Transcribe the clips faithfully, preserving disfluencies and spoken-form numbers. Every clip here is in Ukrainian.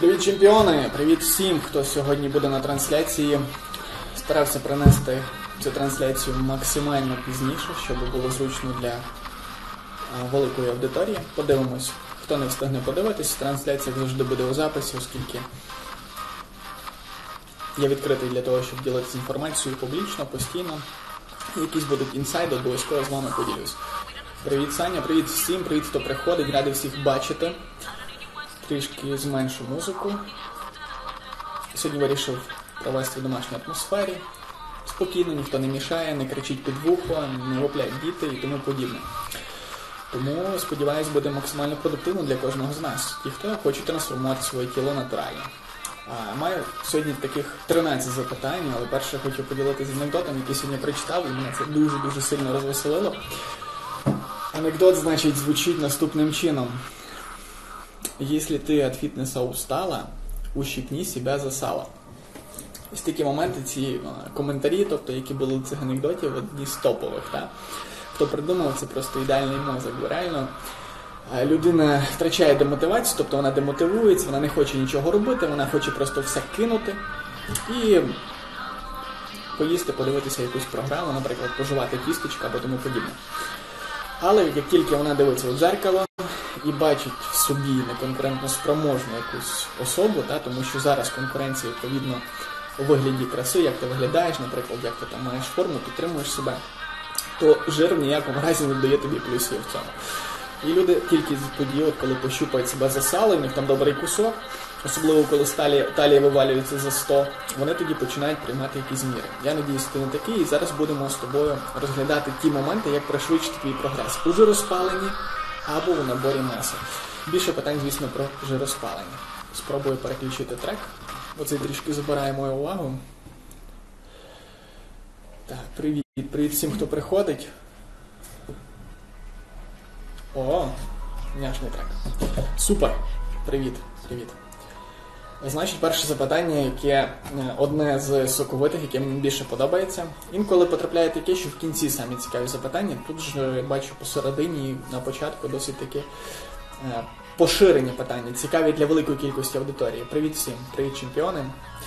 Привіт, чемпіони! Привіт всім, хто сьогодні буде на трансляції. Старався принести цю трансляцію максимально пізніше, щоб було зручно для великої аудиторії. Подивимось, хто не встигне подивитися. Трансляція завжди буде у записі, оскільки я відкритий для того, щоб ділитися інформацією публічно, постійно. Якісь будуть інсайди, обов'язково з вами поділюсь. Привіт, Саня, привіт всім, привіт, хто приходить, радий всіх бачити. Трішки зменшу музику. Сьогодні вирішив провести в домашній атмосфері. Спокійно, ніхто не мішає, не кричить під вухо, не воплять діти і тому подібне. Тому, сподіваюсь, буде максимально продуктивно для кожного з нас. Ті, хто хоче трансформувати своє тіло натурально. А, маю сьогодні таких тринадцять запитань, але перше хочу поділитися анекдотом, який сьогодні прочитав, і мене це дуже-дуже сильно розвеселило. Анекдот, значить, звучить наступним чином. Если ты от фитнеса устала, ущипни себя за сало. Ось такі моменти, ці коментарі, тобто, які були в цих анекдотів, одні з топових. Та? Хто придумав, це просто ідеальний мозок. Бо реально людина втрачає демотивацію, тобто вона демотивується, вона не хоче нічого робити, вона хоче просто все кинути і поїсти, подивитися якусь програму, наприклад, пожувати кісточку або тому подібне. Але як тільки вона дивиться у дзеркало і бачить в собі неконкурентно спроможну якусь особу, та, тому що зараз конкуренція, відповідно, у вигляді краси, як ти виглядаєш, наприклад, як ти там маєш форму, підтримуєш себе, то жир в ніякому разі не дає тобі плюсів в цьому. І люди тільки тоді, от, коли пощупають себе за сало, в них там добрий кусок, особливо коли сталі, талія вивалюється за сто, вони тоді починають приймати якісь міри. Я надіюсь, ти не такий, і зараз будемо з тобою розглядати ті моменти, як пришвидшити твій прогрес у жироспаленні або у наборі маси. Більше питань, звісно, про жироспалення. Спробую переключити трек. Оцей трішки забирає мою увагу. Так, привіт. Привіт всім, хто приходить. О, няшний трек. Супер. Привіт. Привіт. Значить, перше запитання, яке одне з соковитих, яке мені більше подобається. Інколи потрапляє таке, що в кінці самі цікаві запитання. Тут ж бачу посередині, на початку досить таке поширені питання, цікаві для великої кількості аудиторії. Привіт всім, привіт чемпіони.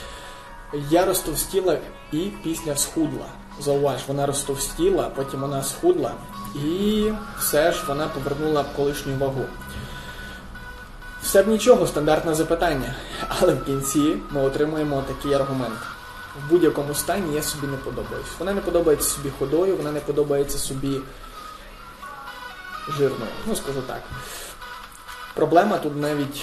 Я розтовстіла і після схудла. Зауваж, вона розтовстіла, потім вона схудла і все ж вона повернула колишню вагу. Все б нічого, стандартне запитання, але в кінці ми отримуємо такий аргумент. В будь-якому стані я собі не подобаюсь. Вона не подобається собі ходою, вона не подобається собі жирною, ну скажу так. Проблема тут навіть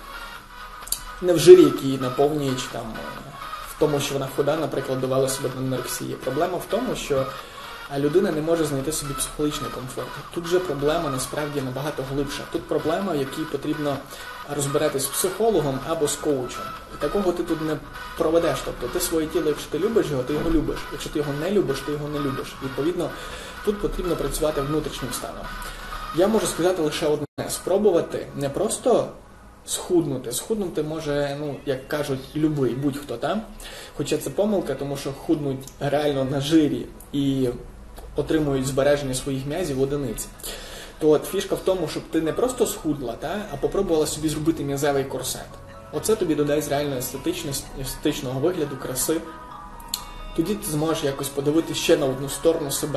не в жирі, який наповнює, чи там в тому, що вона хода, наприклад, довела себе до анорексії. Проблема в тому, що людина не може знайти собі психологічний комфорт. Тут же проблема насправді набагато глибша. Тут проблема, в якій потрібно розбиратись з психологом або з коучем. І такого ти тут не проведеш. Тобто ти своє тіло, якщо ти любиш його, ти його любиш. Якщо ти його не любиш, ти його не любиш. Відповідно, тут потрібно працювати внутрішнім станом. Я можу сказати лише одне. Спробувати не просто схуднути. Схуднути може, ну, як кажуть, любий, будь-хто там. Хоча це помилка, тому що худнуть реально на жирі і отримують збереження своїх м'язів в одиниці. То от фішка в тому, щоб ти не просто схудла, та, а попробувала собі зробити м'язевий корсет. Оце тобі додасть реально естетичного вигляду, краси. Тоді ти зможеш якось подивитися ще на одну сторону себе.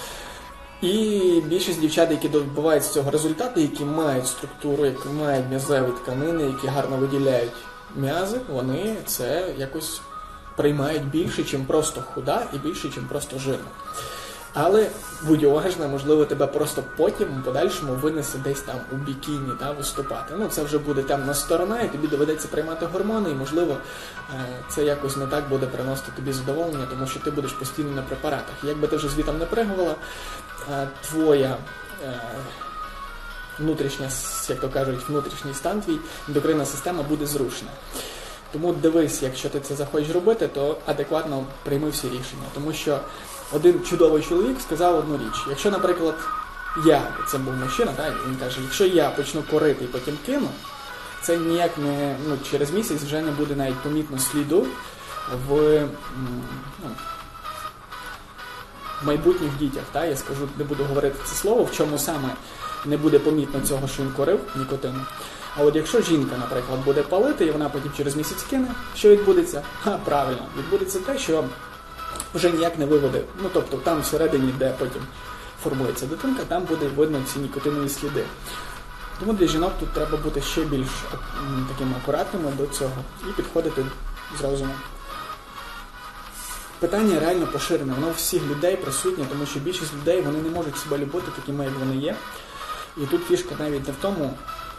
І більшість дівчат, які добиваються цього результату, які мають структуру, які мають м'язеві тканини, які гарно виділяють м'язи, вони це якось приймають більше, чим просто худа і більше, чим просто жирна. Але будь уважна, можливо, тебе просто потім, у подальшому, винесе десь там у бікіні, та, виступати. Ну, це вже буде темна сторона, і тобі доведеться приймати гормони, і, можливо, це якось не так буде приносити тобі задоволення, тому що ти будеш постійно на препаратах. Якби ти вже звітом не пригувала, твоя внутрішня, як то кажуть, внутрішній стан твій, ендокринна система буде зрушена. Тому дивись, якщо ти це захочеш робити, то адекватно прийми всі рішення. Тому що один чудовий чоловік сказав одну річ. Якщо, наприклад, я, це був мужчина, так, він каже, якщо я почну корити і потім кину, це ніяк не, ну, через місяць вже не буде навіть помітно сліду в, ну, в майбутніх дітях. Так? Я скажу, не буду говорити це слово, в чому саме не буде помітно цього, що він курив, нікотину. А от якщо жінка, наприклад, буде палити, і вона потім через місяць кине, що відбудеться? Ха, правильно, відбудеться те, що вже ніяк не виведе. Ну, тобто там всередині, де потім формується дитинка, там буде видно ці нікотинові сліди. Тому для жінок тут треба бути ще більш такими акуратними до цього і підходити з розумом. Питання реально поширене, воно у всіх людей присутнє, тому що більшість людей, вони не можуть себе любити такими, як вони є. І тут фішка навіть не в тому,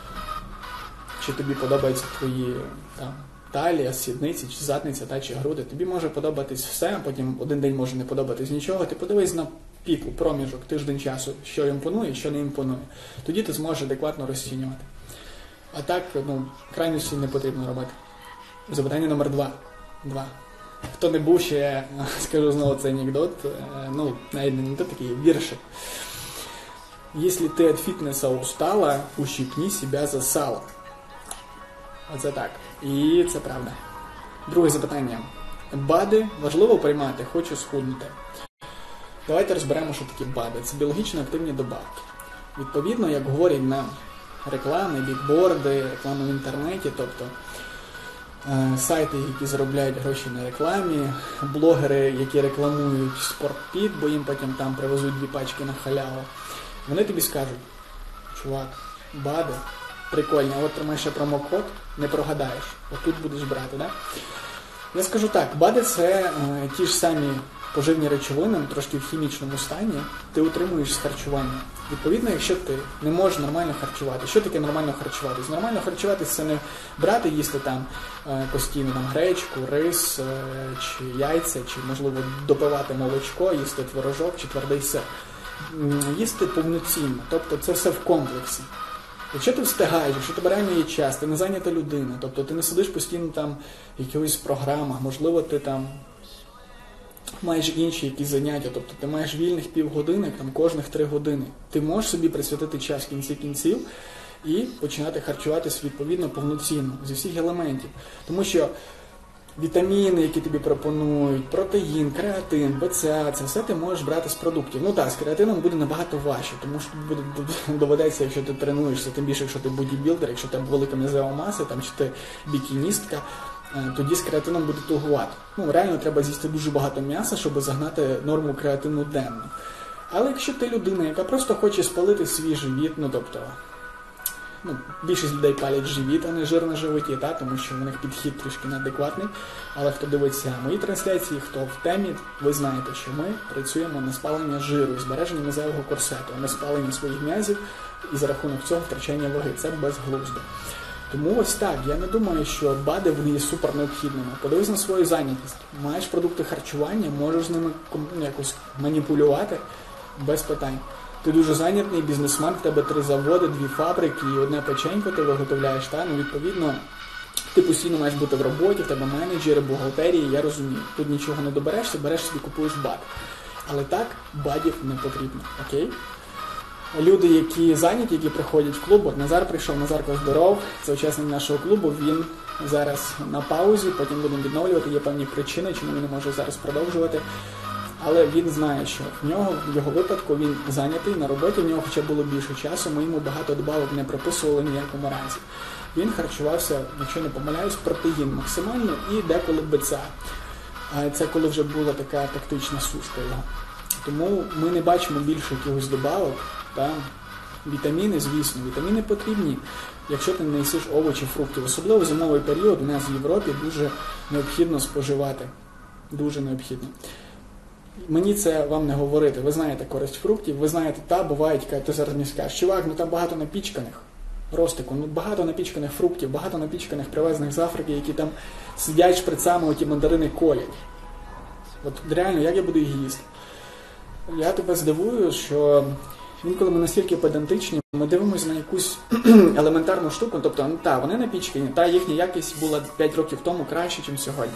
чи тобі подобаються твої там, талія, сідниці, чи задниця, та, чи груди. Тобі може подобатись все, а потім один день може не подобатись нічого. Ти подивись на піку, проміжок, тиждень часу, що імпонує, що не імпонує. Тоді ти зможеш адекватно розцінювати. А так, ну, крайності не потрібно робити. Запитання номер два. Два. Хто не був ще, скажу знову цей анекдот, ну, навіть не анекдот, такий віршик. Если ты от фитнеса устала, ущипни себя за сало. Оце так. І це правда. Друге запитання. БАДи важливо приймати, хочу схуднути. Давайте розберемо, що такі БАДи. Це біологічно активні добавки. Відповідно, як говорять на реклами, бікборди, реклами в інтернеті, тобто е, сайти, які заробляють гроші на рекламі, блогери, які рекламують спортпіт, бо їм потім там привезуть дві пачки на халяву, вони тобі скажуть, чувак, БАДи, прикольно, а от тримай ще промокод, не прогадаєш, отут будеш брати, да? Я скажу так, БАДи це е, ті ж самі поживні речовини, трошки в хімічному стані, ти утримуєш з харчування. Відповідно, якщо ти не можеш нормально харчувати, що таке нормально харчуватись? Нормально харчуватись – це не брати, їсти там е, постійно там, гречку, рис, е, чи яйця, чи, можливо, допивати молочко, їсти творожок чи твердий сир. Їсти повноцінно, тобто це все в комплексі. Якщо ти встигаєш, якщо тебе реально є час, ти не зайнята людина, тобто ти не сидиш постійно там в якихось програмах, можливо, ти там маєш інші якісь заняття, тобто ти маєш вільних півгодини, там кожних три години. Ти можеш собі присвятити час в кінці кінців і починати харчуватися відповідно повноцінно, зі всіх елементів. Тому що вітаміни, які тобі пропонують, протеїн, креатин, БЦА, це все ти можеш брати з продуктів. Ну так, з креатином буде набагато важче, тому що буде, доведеться, якщо ти тренуєшся, тим більше, якщо ти бодібілдер, якщо ти велика м'язова маса, там, чи ти бікіністка, тоді з креатином буде тугувати. Ну, реально треба з'їсти дуже багато м'яса, щоб загнати норму креатину денно. Але якщо ти людина, яка просто хоче спалити свій живіт, ну тобто, ну, більшість людей палять живіт, а не жир на животі, та, тому що у них підхід трішки неадекватний. Але хто дивиться мої трансляції, хто в темі, ви знаєте, що ми працюємо на спалення жиру і збереження м'язового корсету, а не спалення своїх м'язів і за рахунок цього втрачання ваги. Це безглуздо. Тому ось так, я не думаю, що БАДи вони є супер необхідними. Подивись на свою зайнятість. Маєш продукти харчування, можеш з ними якось маніпулювати без питань. Ти дуже зайнятий бізнесмен, в тебе три заводи, дві фабрики і одне печенько ти виготовляєш, та? Ну, відповідно, ти постійно маєш бути в роботі, в тебе менеджери, бухгалтерії, я розумію. Тут нічого не доберешся, береш собі, купуєш БАД. Але так, БАДів не потрібно, окей? Люди, які зайняті, які приходять в клуб, от Назар прийшов, Назарко здоров, це учасник нашого клубу, він зараз на паузі, потім будемо відновлювати, є певні причини, чому він не може зараз продовжувати. Але він знає, що в нього, в його випадку, він зайнятий на роботі, в нього хоча було більше часу, ми йому багато добавок не приписували ніякому разі. Він харчувався, якщо не помиляюсь, протеїн максимально і деколи БЦА. Це коли вже була така тактична сушка його. Тому ми не бачимо більше якихось добавок. Та вітаміни, звісно, вітаміни потрібні, якщо ти не їсиш овочі, фруктів. Особливо в зимовий період у нас в Європі дуже необхідно споживати. Дуже необхідно. Мені це вам не говорити. Ви знаєте користь фруктів, ви знаєте, та, бувають, яка ти зараз мені скажеш, чувак, ну там багато напічканих. Ростику, ну багато напічканих фруктів, багато напічканих привезених з Африки, які там сидять шприцами, оті мандарини колять. От реально, як я буду їх їсти? Я тебе здивую, що інколи ми настільки педантичні, ми дивимося на якусь елементарну штуку, тобто, ну та, вони напічкані, та їхня якість була п'ять років тому краще, ніж сьогодні.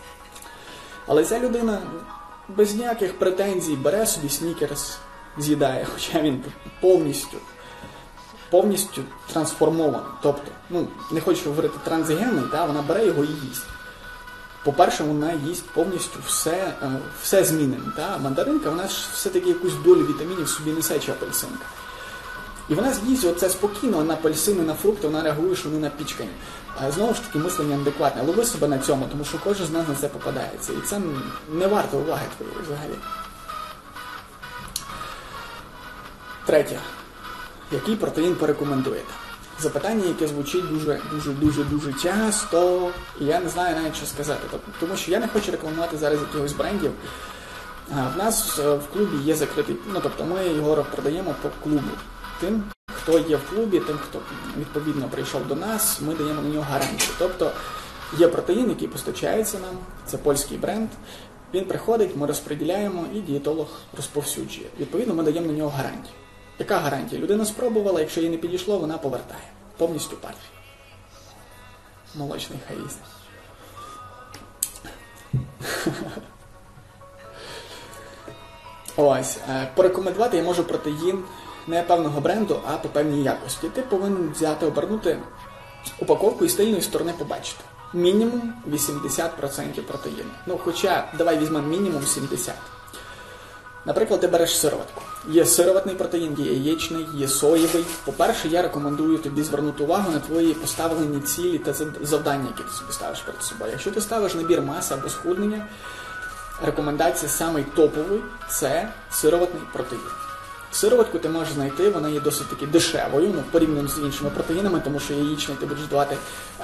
Але ця людина без ніяких претензій бере собі снікерс, з'їдає, хоча він повністю, повністю трансформований. Тобто, ну, не хочу говорити трансгенний, та, вона бере його і їсть. По-перше, вона їсть повністю все, все змінене. Та? Мандаринка, вона ж все-таки якусь долю вітамінів собі несе, чи апельсинка. І вона з'їсть оце спокійно, на апельсини, на фрукти, вона реагує, що вони напічкані. А знову ж таки, мислення неадекватне. Лови себе на цьому, тому що кожен з нас на це попадається. І це не варто уваги твоєї взагалі. Третє. Який протеїн порекомендуєте? Запитання, яке звучить дуже-дуже-дуже часто, і я не знаю навіть, що сказати. Тому що я не хочу рекламувати зараз якихось брендів. В нас в клубі є закритий, ну тобто ми його продаємо по клубу. Тим, хто є в клубі, тим, хто відповідно прийшов до нас, ми даємо на нього гарантію. Тобто є протеїн, який постачається нам, це польський бренд, він приходить, ми розподіляємо і дієтолог розповсюджує. Відповідно, ми даємо на нього гарантію. Яка гарантія? Людина спробувала, якщо їй не підійшло, вона повертає. Повністю партію. Молочний хаїст. Ось, порекомендувати я можу протеїн не певного бренду, а по певній якості. Ти повинен взяти, обернути упаковку і з тильної сторони побачити. Мінімум вісімдесят відсотків протеїну. Ну, хоча, давай візьмемо мінімум сімдесят відсотків. Наприклад, ти береш сироватку. Є сироватний протеїн, є яєчний, є соєвий. По-перше, я рекомендую тобі звернути увагу на твої поставлені цілі та завдання, які ти собі ставиш перед собою. Якщо ти ставиш набір маси або схуднення, рекомендація самий топовий – це сироватний протеїн. Сироватку ти можеш знайти, вона є досить таки дешевою, ну, порівняно з іншими протеїнами, тому що яєчний ти будеш давати,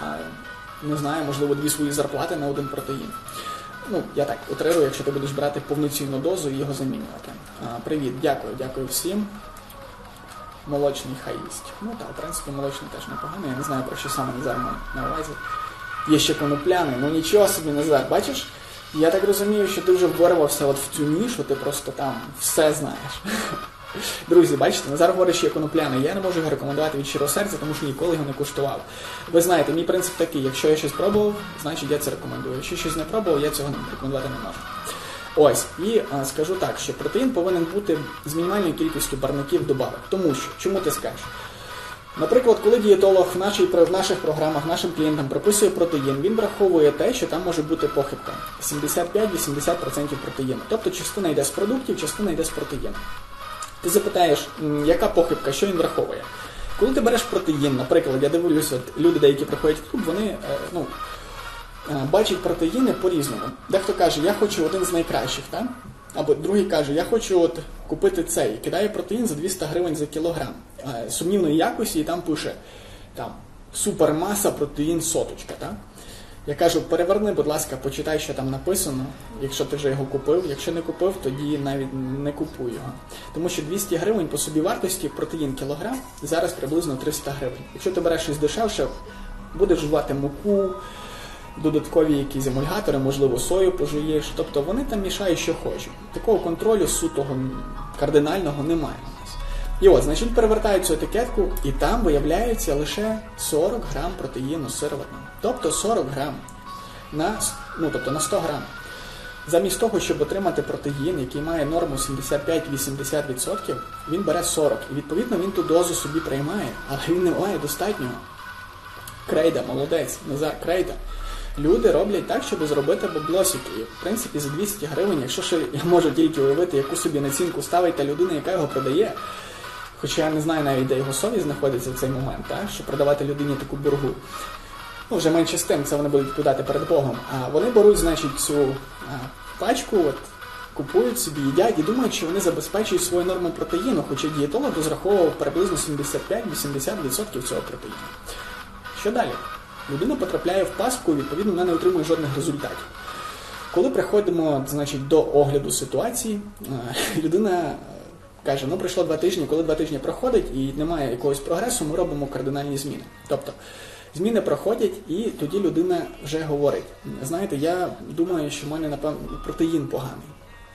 не знаю, можливо, дві свої зарплати на один протеїн. Ну, я так утрирую, якщо ти будеш брати повноцінну дозу і його замінювати. А, привіт, дякую, дякую всім. Молочний хаїст. Ну так, в принципі, молочний теж непоганий. Я не знаю, про що саме Назар має на увазі. Є ще конопляний, ну нічого собі, Назар, бачиш? Я так розумію, що ти вже вборювався от в цю нішу, ти просто там все знаєш. Друзі, бачите, Назар говорить, що є конопляний. Я не можу його рекомендувати від щирого серця, тому що ніколи його не куштував. Ви знаєте, мій принцип такий, якщо я щось пробував, значить я це рекомендую. Якщо щось не пробував, я цього рекомендувати не можу. Ось, і а, скажу так, що протеїн повинен бути з мінімальною кількістю парників добавок. Тому що, чому ти скажеш? Наприклад, коли дієтолог в, нашій, в наших програмах нашим клієнтам прописує протеїн, він враховує те, що там може бути похибка. сімдесят п'ять - вісімдесят відсотків протеїну. Тобто частина йде з продуктів, частина йде з протеїну. Ти запитаєш, яка похибка, що він враховує? Коли ти береш протеїн, наприклад, я дивлюся, люди деякі приходять в клуб, вони ну, бачать протеїни по-різному. Дехто каже, я хочу один з найкращих, так? Або другий каже, я хочу от купити цей, кидає протеїн за двісті гривень за кілограм. Сумнівної якості, і там пише, там, супермаса, протеїн соточка, так? Я кажу, переверни, будь ласка, почитай, що там написано, якщо ти вже його купив. Якщо не купив, тоді навіть не купуй його. Тому що двісті гривень по собівартості протеїн кілограм зараз приблизно триста гривень. Якщо ти береш щось дешевше, будеш жувати муку, додаткові якісь емульгатори, можливо, сою пожуєш. Тобто вони там мішають, що хочуть. Такого контролю сутого, кардинального немає у нас. І от, значить, перевертають цю етикетку, і там виявляється лише сорок грам протеїну сироватного. Тобто сорок грам на, ну, тобто на сто грам. Замість того, щоб отримати протеїн, який має норму сімдесят п'ять - вісімдесят відсотків, він бере сорок. І відповідно він ту дозу собі приймає, але він не має достатнього. Крейда, молодець, Назар Крейда. Люди роблять так, щоб зробити баблосики. І, в принципі, за двісті гривень, якщо ще я можу тільки уявити, яку собі націнку ставить та людина, яка його продає, хоча я не знаю навіть, де його совість знаходиться в цей момент, так? Щоб продавати людині таку бургу. Ну, вже менше з тим, це вони будуть відповідати перед Богом. А вони беруть, значить, цю а, пачку, от, купують собі, їдять і думають, що вони забезпечують свою норму протеїну, хоча дієтолог розраховував приблизно сімдесят п'ять - вісімдесят відсотків цього протеїну. Що далі? Людина потрапляє в пастку, і, відповідно, вона не отримує жодних результатів. Коли приходимо, значить, до огляду ситуації, людина каже, ну пройшло два тижні, коли два тижні проходить і немає якогось прогресу, ми робимо кардинальні зміни. Тобто, зміни проходять, і тоді людина вже говорить, знаєте, я думаю, що в мене, напевно, протеїн поганий.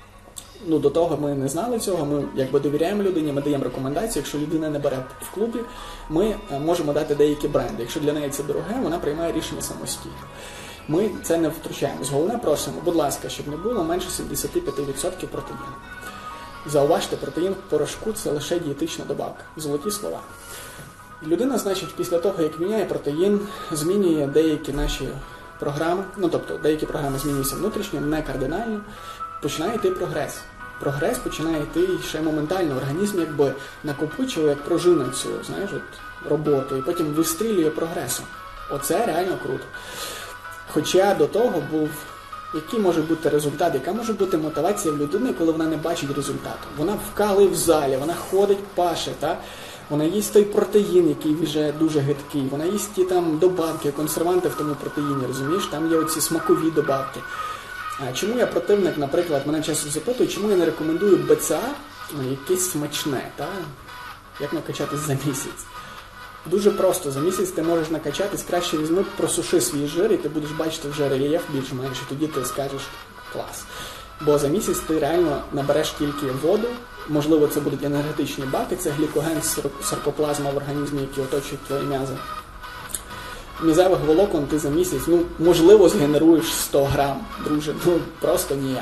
Ну, до того ми не знали цього, ми якби довіряємо людині, ми даємо рекомендації, якщо людина не бере в клубі, ми можемо дати деякі бренди. Якщо для неї це дороге, вона приймає рішення самостійно. Ми це не втручаємось. Головне просимо, будь ласка, щоб не було менше сімдесят п'ять відсотків протеїну. Зауважте, протеїн в порошку – це лише дієтична добавка. Золоті слова. Людина, значить, після того, як міняє протеїн, змінює деякі наші програми, ну, тобто, деякі програми змінюються внутрішньо, не кардинально, починає йти прогрес. прогрес починає йти ще моментально. Організм якби накопичує, як пружина цю, знаєш, от, роботу, і потім вистрілює прогресом. Оце реально круто. Хоча до того був, який може бути результат, яка може бути мотивація в людини, коли вона не бачить результату. Вона вкали в залі, вона ходить, паше, та? Вона їсть той протеїн, який вже дуже гидкий, вона їсть ті там добавки, консерванти в тому протеїні, розумієш? Там є оці смакові добавки. А чому я противник, наприклад, мене часто запитують, чому я не рекомендую БЦА, ну, якесь смачне, та? Як накачатись за місяць? Дуже просто, за місяць ти можеш накачатись, краще візьми, просуши свій жир, і ти будеш бачити вже рельєф більш-менш, і тоді ти скажеш клас. Бо за місяць ти реально набереш тільки воду, можливо це будуть енергетичні баки, це глікоген, саркоплазма в організмі, які оточують твої м'язи. М'язевих волокон ти за місяць, ну, можливо, згенеруєш сто грам, друже, ну, просто ніяк.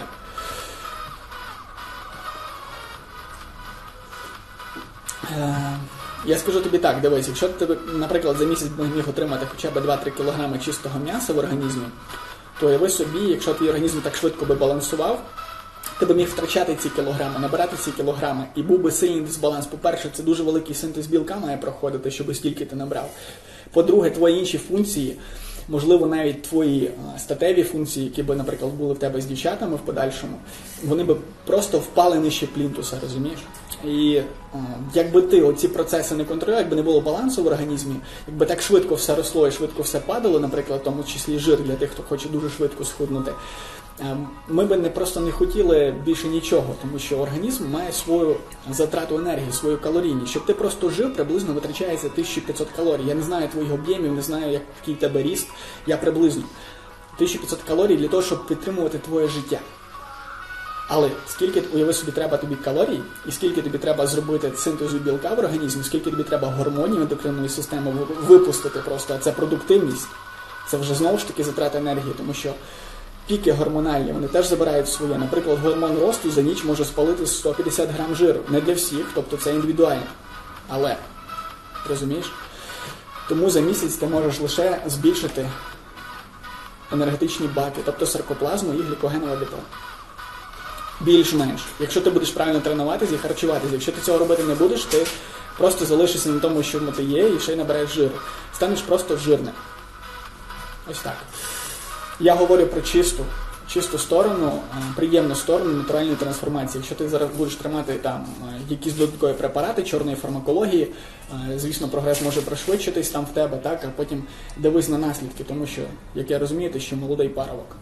Я скажу тобі так, дивись, якщо ти, наприклад, за місяць міг отримати хоча б два-три кілограми чистого м'яса в організмі, то уяви собі, якщо твій організм так швидко би балансував, ти би міг втрачати ці кілограми, набирати ці кілограми, і був би сильний дисбаланс. По-перше, це дуже великий синтез білка має проходити, щоб стільки ти набрав. По-друге, твої інші функції, можливо, навіть твої статеві функції, які би, наприклад, були в тебе з дівчатами в подальшому, вони би просто впали нижче плінтуса, розумієш? І о, якби ти оці процеси не контролював, якби не було балансу в організмі, якби так швидко все росло і швидко все падало, наприклад, в тому числі жир для тих, хто хоче дуже швидко схуднути, ми би не просто не хотіли більше нічого, тому що організм має свою затрату енергії, свою калорійність. Щоб ти просто жив, приблизно витрачається тисяча п'ятсот калорій. Я не знаю твоїх об'ємів, не знаю, який в тебе ріст, я приблизно. тисяча п'ятсот калорій для того, щоб підтримувати твоє життя. Але скільки, уяви собі, треба тобі калорій, і скільки тобі треба зробити синтезу білка в організмі, скільки тобі треба гормонів ендокринної системи випустити просто, а це продуктивність, це вже знову ж таки затрата енергії, тому що піки гормональні, вони теж забирають своє. Наприклад, гормон росту за ніч може спалити сто п'ятдесят грам жиру. Не для всіх, тобто це індивідуально. Але, розумієш? Тому за місяць ти можеш лише збільшити енергетичні баки, тобто саркоплазму і глікогенове депо. Більш-менш. Якщо ти будеш правильно тренуватися і харчуватися, якщо ти цього робити не будеш, ти просто залишишся на тому, що ти є, і ще й набереш жиру. Станеш просто жирним. Ось так. Я говорю про чисту, чисту сторону, приємну сторону натуральної трансформації. Якщо ти зараз будеш тримати там якісь додаткові препарати чорної фармакології, звісно, прогрес може пришвидшитись там в тебе, так, а потім дивись на наслідки, тому що, як я розумію, ти ще молодий парубок.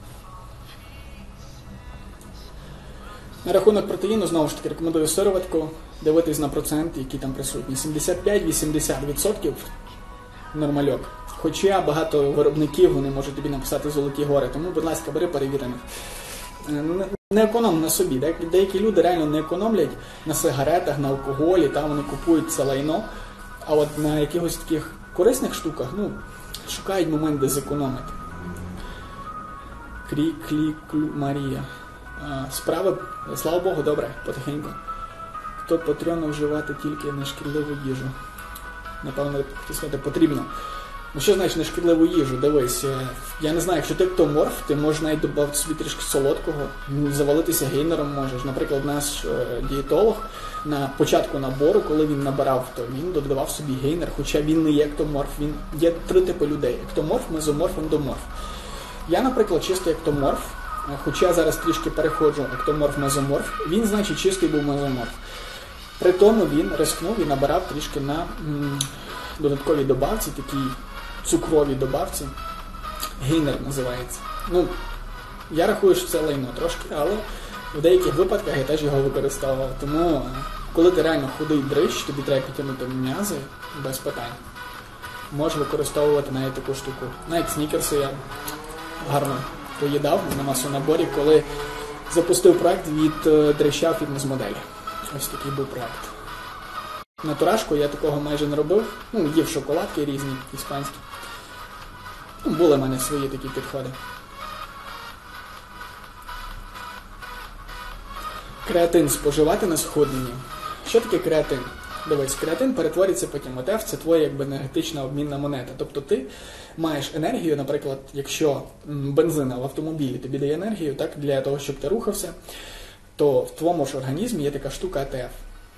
На рахунок протеїну, знову ж таки, рекомендую сироватку, дивитись на процент, який там присутній. сімдесят п'ять - вісімдесят відсотків нормальок. Хоча багато виробників, вони можуть тобі написати золоті гори, тому, будь ласка, бери перевірених. Не економ на собі. Деякі люди реально не економлять на сигаретах, на алкоголі, там вони купують це лайно, а от на якихось таких корисних штуках, ну, шукають момент, де зекономити. Крі-клі-клю Марія. Справи, слава Богу, добре, потихеньку. Хто потрібно вживати тільки нешкідливу їжу? Напевно, сказати, потрібно. Ну що значить нешкідливу їжу? Дивись, я не знаю, якщо ти ектоморф, ти можеш навіть додати собі трішки солодкого, завалитися гейнером можеш. Наприклад, наш дієтолог на початку набору, коли він набирав, то він додавав собі гейнер, хоча він не є ектоморф. Він є три типи людей: ектоморф, мезоморф, ендоморф. Я, наприклад, чистий ектоморф, хоча зараз трішки переходжу ектоморф-мезоморф, він, значить, чистий був мезоморф. При тому він рискнув і набирав трішки на м, додаткові добавці, такі цукрові добавці. Гейнер називається. Ну, я рахую, що це лайно трошки, але в деяких випадках я теж його використовував. Тому, коли ти реально худий дрищ, тобі треба підтягнути м'язи, без питань. Можеш використовувати навіть таку штуку. Навіть снікерси я гарно поїдав на масонаборі, коли запустив проект від дрища фітнес-моделі. Ось такий був проект. На турашку я такого майже не робив. Ну, їв шоколадки різні, іспанські. Ну, були в мене свої такі підходи. Креатин споживати на сходненні. Що таке креатин? Дивись, креатин перетворюється потім. ОТФ – це твоя якби енергетична обмінна монета. Тобто ти маєш енергію, наприклад, якщо бензин в автомобілі тобі дає енергію, так, для того, щоб ти рухався, то в твоєму ж організмі є така штука А Т Ф.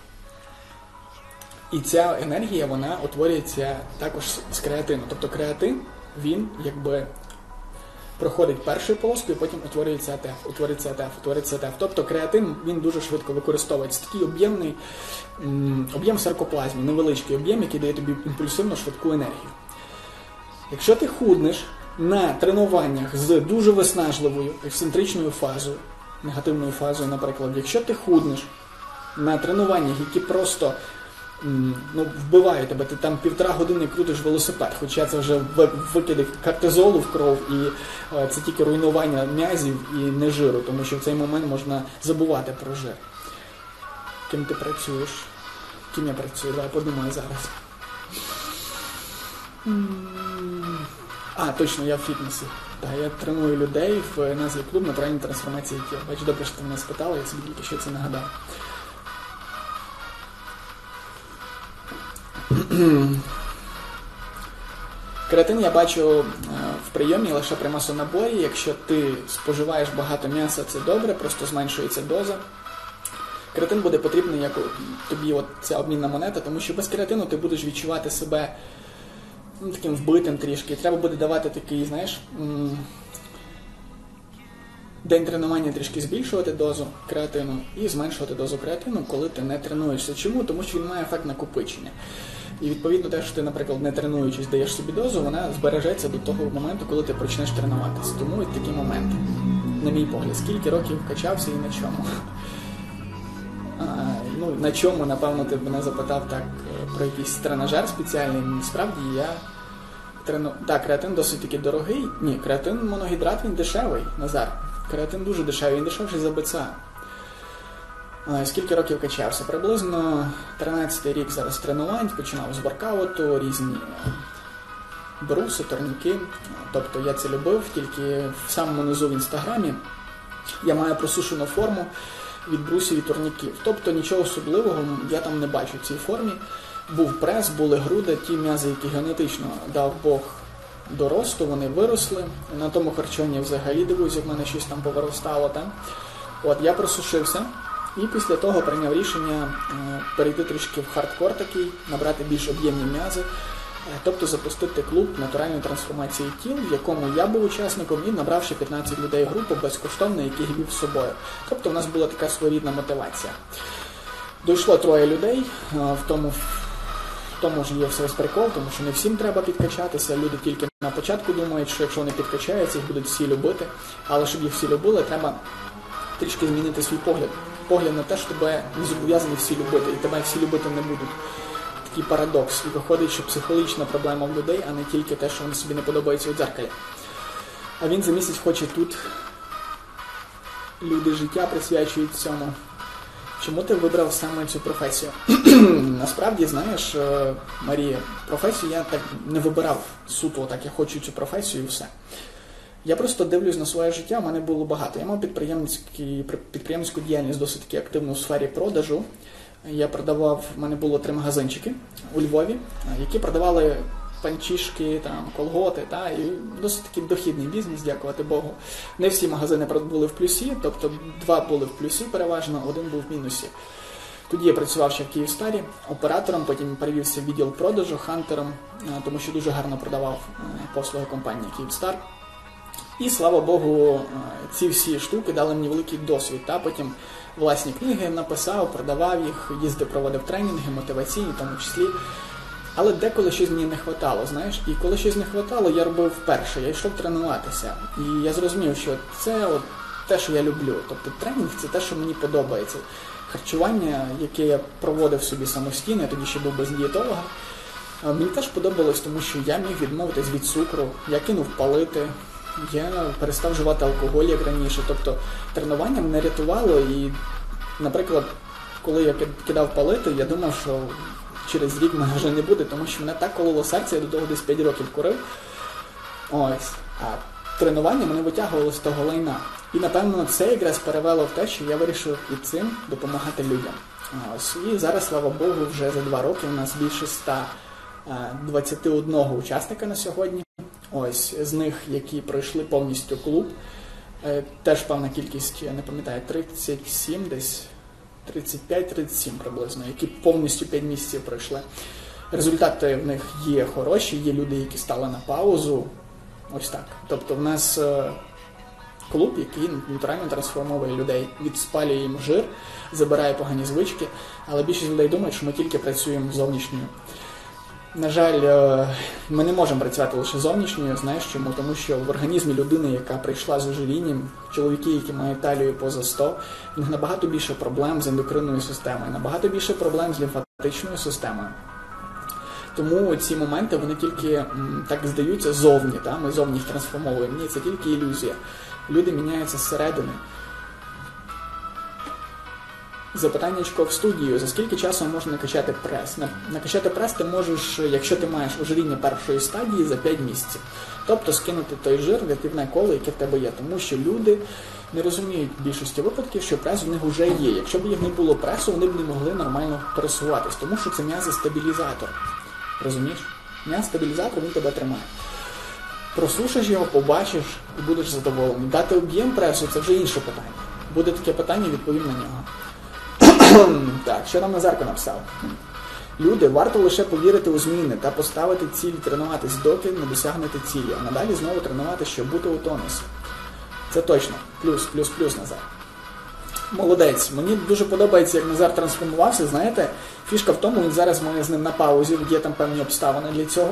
І ця енергія, вона утворюється також з креатину. Тобто креатин, він якби проходить першою полоскою, потім утворюється А Т Ф, утворюється А Т Ф, утворюється А Т Ф. Тобто креатин, він дуже швидко використовується. Такий об'ємний м, об'єм саркоплазмі, невеличкий об'єм, який дає тобі імпульсивну швидку енергію. Якщо ти худнеш на тренуваннях з дуже виснажливою ексцентричною фазою, негативною фазою, наприклад, якщо ти худнеш на тренуваннях, які просто ну, вбиває тебе, ти там півтора години крутиш велосипед, хоча це вже викиди кортизолу в кров, і е, це тільки руйнування м'язів і не жиру, тому що в цей момент можна забувати про жир. Ким ти працюєш? Ким я працюю? Давай подумаю зараз. А, точно, я в фітнесі. Так, я треную людей в назві клуб «Натуральні трансформації тіла». Бач, добре, що ти мене спитала, я собі тільки що це нагадав. Креатин я бачу в прийомі лише при масонаборі. Якщо ти споживаєш багато м'яса, це добре, просто зменшується доза. Креатин буде потрібний як тобі от ця обмінна монета, тому що без креатину ти будеш відчувати себе ну, таким вбитим трішки. Треба буде давати такий, знаєш, день тренування трішки збільшувати дозу креатину і зменшувати дозу креатину, коли ти не тренуєшся. Чому? Тому що він має ефект накопичення. І відповідно те, що ти, наприклад, не тренуючись, даєш собі дозу, вона збережеться до того моменту, коли ти почнеш тренуватися. Тому і такі моменти, на мій погляд. Скільки років качався і на чому? А, ну, на чому, напевно, ти мене запитав так про якийсь тренажер спеціальний. Справді я трену... Так, креатин досить таки дорогий. Ні, креатин моногідрат, він дешевий, Назар. Креатин дуже дешевий, він дешевший за Б Ц А. Скільки років качався? Приблизно тринадцятий рік зараз тренувань, починав з воркауту, різні бруси, турніки. Тобто я це любив, тільки в самому низу в інстаграмі я маю просушену форму від брусів і турніків. Тобто нічого особливого я там не бачу в цій формі. Був прес, були груди, ті м'язи, які генетично дав Бог до росту, вони виросли. На тому харчуванні взагалі дивуюсь, як в мене щось там повиростало. Там. От, я просушився. І після того прийняв рішення перейти трішки в хардкор такий, набрати більш об'ємні м'язи, тобто запустити клуб натуральної трансформації тіл, в якому я був учасником і набравши п'ятнадцять людей групу безкоштовно, яких вів з собою. Тобто в нас була така своєрідна мотивація. Дійшло троє людей, в тому, в тому ж є все прикол, тому що не всім треба підкачатися, люди тільки на початку думають, що якщо вони підкачаються, їх будуть всі любити, але щоб їх всі любили, треба трішки змінити свій погляд. Погляд на те, що тебе не зобов'язані всі любити, і тебе всі любити не будуть. Такий парадокс. І виходить, що психологічна проблема в людей, а не тільки те, що вони собі не подобається у дзеркалі. А він за місяць хоче тут. Люди життя присвячують цьому. Чому ти вибрав саме цю професію? Насправді, знаєш, Марія, професію я так не вибирав суто, так я хочу цю професію і все. Я просто дивлюсь на своє життя, в мене було багато. Я мав підприємницьку діяльність досить таки активну у сфері продажу. Я продавав, в мене було три магазинчики у Львові, які продавали панчішки, там, колготи, та, і досить таки дохідний бізнес, дякувати Богу. Не всі магазини були в плюсі, тобто два були в плюсі переважно, один був в мінусі. Тоді я працював ще в Київстарі оператором, потім перевівся в відділ продажу, хантером, тому що дуже гарно продавав послуги компанії Київстар. І, слава Богу, ці всі штуки дали мені великий досвід. Та потім власні книги написав, продавав їх, їздив, проводив тренінги, мотиваційні, в тому числі. Але деколи щось мені не хватало, знаєш. І коли щось не хватало, я робив вперше, я йшов тренуватися. І я зрозумів, що це от те, що я люблю. Тобто тренінг – це те, що мені подобається. Харчування, яке я проводив собі самостійно, я тоді ще був без дієтолога, мені теж подобалось, тому що я міг відмовитись від цукру, я кинув палити. Я перестав вживати алкоголь, як раніше. Тобто тренування мене рятувало і, наприклад, коли я кидав палити, я думав, що через рік мене вже не буде, тому що мене так кололо серце, я до того десь п'ять років курив. Ось. А тренування мене витягувало з того лайна. І, напевно, це якраз перевело в те, що я вирішив і цим допомагати людям. Ось. І зараз, слава Богу, вже за два роки у нас більше ста двадцяти одного учасника на сьогодні. Ось, з них, які пройшли повністю клуб, Теж певна кількість, я не пам'ятаю, тридцять сім десь, тридцять п'ять тридцять сім приблизно, які повністю п'ять місяців пройшли. Результати в них є хороші, є люди, які стали на паузу. Ось так. Тобто в нас клуб, який натурально трансформує людей, відспалює їм жир, забирає погані звички, але більшість людей думають, що ми тільки працюємо зовнішньою. На жаль, ми не можемо працювати лише зовнішньою, знаєш чому? Тому що в організмі людини, яка прийшла з ожирінням, чоловіки, які мають талію поза сто, в них набагато більше проблем з ендокринною системою, набагато більше проблем з лімфатичною системою. Тому ці моменти, вони тільки м, так здаються зовні, та? Ми зовні їх трансформовуємо. Ні, це тільки ілюзія. Люди міняються зсередини. Запитаннячко в студію. За скільки часу можна накачати прес? Накачати прес ти можеш, якщо ти маєш ожиріння першої стадії, за п'ять місяців. Тобто скинути той жир в активне коло, яке в тебе є. Тому що люди не розуміють в більшості випадків, що прес в них вже є. Якщо б їх не було пресу, вони б не могли нормально пересуватись. Тому що це м'язостабілізатор. Розумієш? М'яз-стабілізатор, він тебе тримає. Просушиш його, побачиш і будеш задоволений. Дати об'єм пресу – це вже інше питання. Буде таке питання, відповім на нього. Так, що нам Назарко написав? Люди, варто лише повірити у зміни та поставити ціль тренуватись, доки не досягнете цілі, а надалі знову тренувати, щоб бути у тонусі. Це точно. Плюс, плюс, плюс, Назар. Молодець. Мені дуже подобається, як Назар трансформувався. Знаєте, фішка в тому, він зараз має з ним на паузі, є там певні обставини для цього.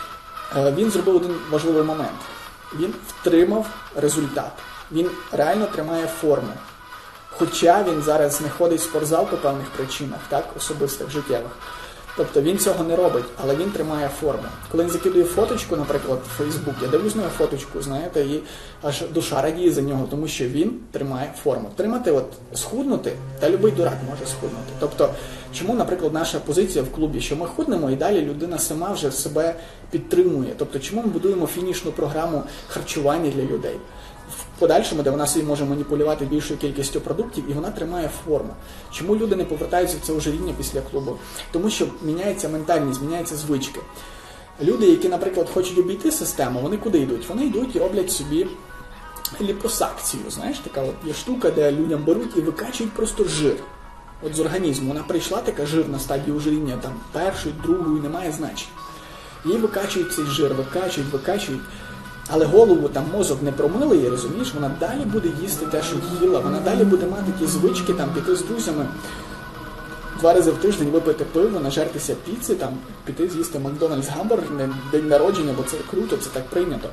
Він зробив один важливий момент. Він втримав результат. Він реально тримає форму. Хоча він зараз не ходить в спортзал по певних причинах, так, особистих, життєвих. Тобто він цього не робить, але він тримає форму. Коли він закидує фоточку, наприклад, в Фейсбук, я дивлюсь на фоточку, знаєте, і аж душа радіє за нього, тому що він тримає форму. Тримати, от, схуднути, та любий дурак може схуднути. Тобто, чому, наприклад, наша позиція в клубі, що ми худнемо і далі людина сама вже себе підтримує. Тобто, чому ми будуємо фінішну програму харчування для людей? В подальшому, де вона собі може маніпулювати більшою кількістю продуктів, і вона тримає форму. Чому люди не повертаються в це ожиріння після клубу? Тому що міняється ментальність, міняються звички. Люди, які, наприклад, хочуть обійти систему, вони куди йдуть? Вони йдуть і роблять собі ліпосакцію. Знаєш, така от є штука, де людям беруть і викачують просто жир. От з організму. Вона прийшла така жирна стадія ожиріння, там, першої, другої, немає значення. Їй викачують цей жир, викачують, викачують. Але голову, там, мозок не промили її, розумієш, вона далі буде їсти те, що їла, вона далі буде мати ті звички, там, піти з друзями два рази в тиждень випити пиво, нажертися піци, там, піти з'їсти Макдональдс гамбургер на день народження, бо це круто, це так прийнято.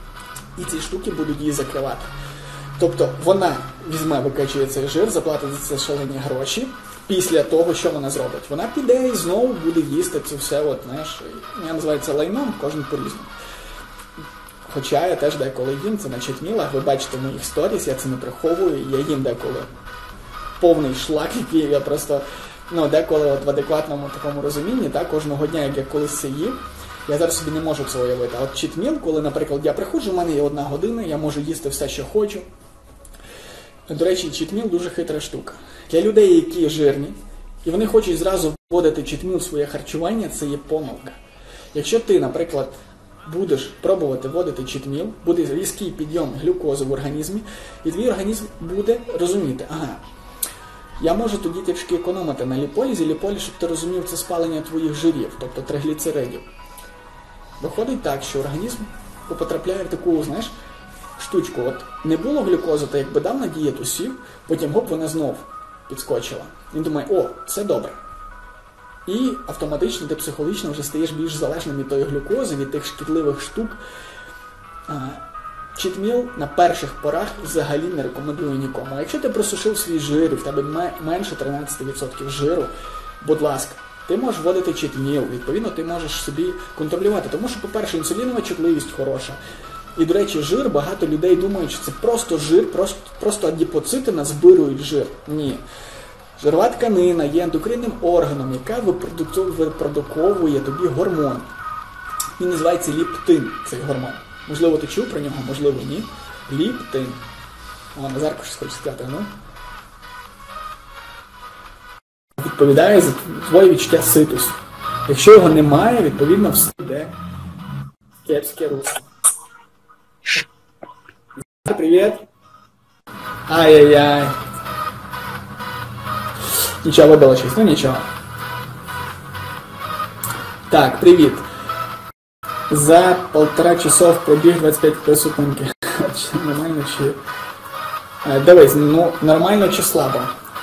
І ці штуки будуть її закривати. Тобто вона візьме, викачує цей жир, заплатить за це шалені гроші. Після того, що вона зробить? Вона піде і знову буде їсти це все, от, знаєш, я називаю це лайном, кожен по-різному. Хоча я теж деколи їм, це на читмілах, ви бачите в моїх сторіс, я це не приховую, я їм деколи повний шлак, який я просто, ну, деколи от в адекватному такому розумінні, так, кожного дня, як я колись це їв, я зараз собі не можу це уявити. А от читміл, коли, наприклад, я приходжу, в мене є одна година, я можу їсти все, що хочу. До речі, читміл дуже хитра штука. Для людей, які жирні, і вони хочуть зразу вводити читміл в своє харчування, це є помилка. Якщо ти, наприклад, будеш пробувати вводити читміл, буде різкий підйом глюкози в організмі, і твій організм буде розуміти, ага, я можу тоді трішки економити на ліполізі, ліполіз, щоб ти розумів, це спалення твоїх жирів, тобто тригліцеридів. Виходить так, що організм потрапляє в таку, знаєш, штучку, от не було глюкози, то якби дав на дієту, сів, потім гоп, вона знов підскочила. Він думає, о, це добре. І автоматично ти психологічно вже стаєш більш залежним від тої глюкози, від тих шкідливих штук. Читміл на перших порах взагалі не рекомендую нікому. А якщо ти просушив свій жир, і в тебе менше тринадцять відсотків жиру, будь ласка, ти можеш вводити читміл, відповідно ти можеш собі контролювати. Тому що, по-перше, інсулінова чутливість хороша. І, до речі, жир, багато людей думають, що це просто жир, просто, просто адіпоцити назбирують жир. Ні. Жирова тканина є ендокринним органом, яка випродуковує тобі гормон. Він називається ліптин, цей гормон. Можливо, ти чув про нього, можливо, ні. Ліптин. О, Назарко щось хоче сказати, ну? Відповідає за твоє відчуття ситості. Якщо його немає, відповідно, все йде кепське русло. Привіт! Ай-яй-яй. Нічого, вибило щось, ну нічого. Так, привіт. За полтора часов пробіг двадцять п'ять по сутинки. Чи нормально, чи... Дивись, ну, нормально чи слабо?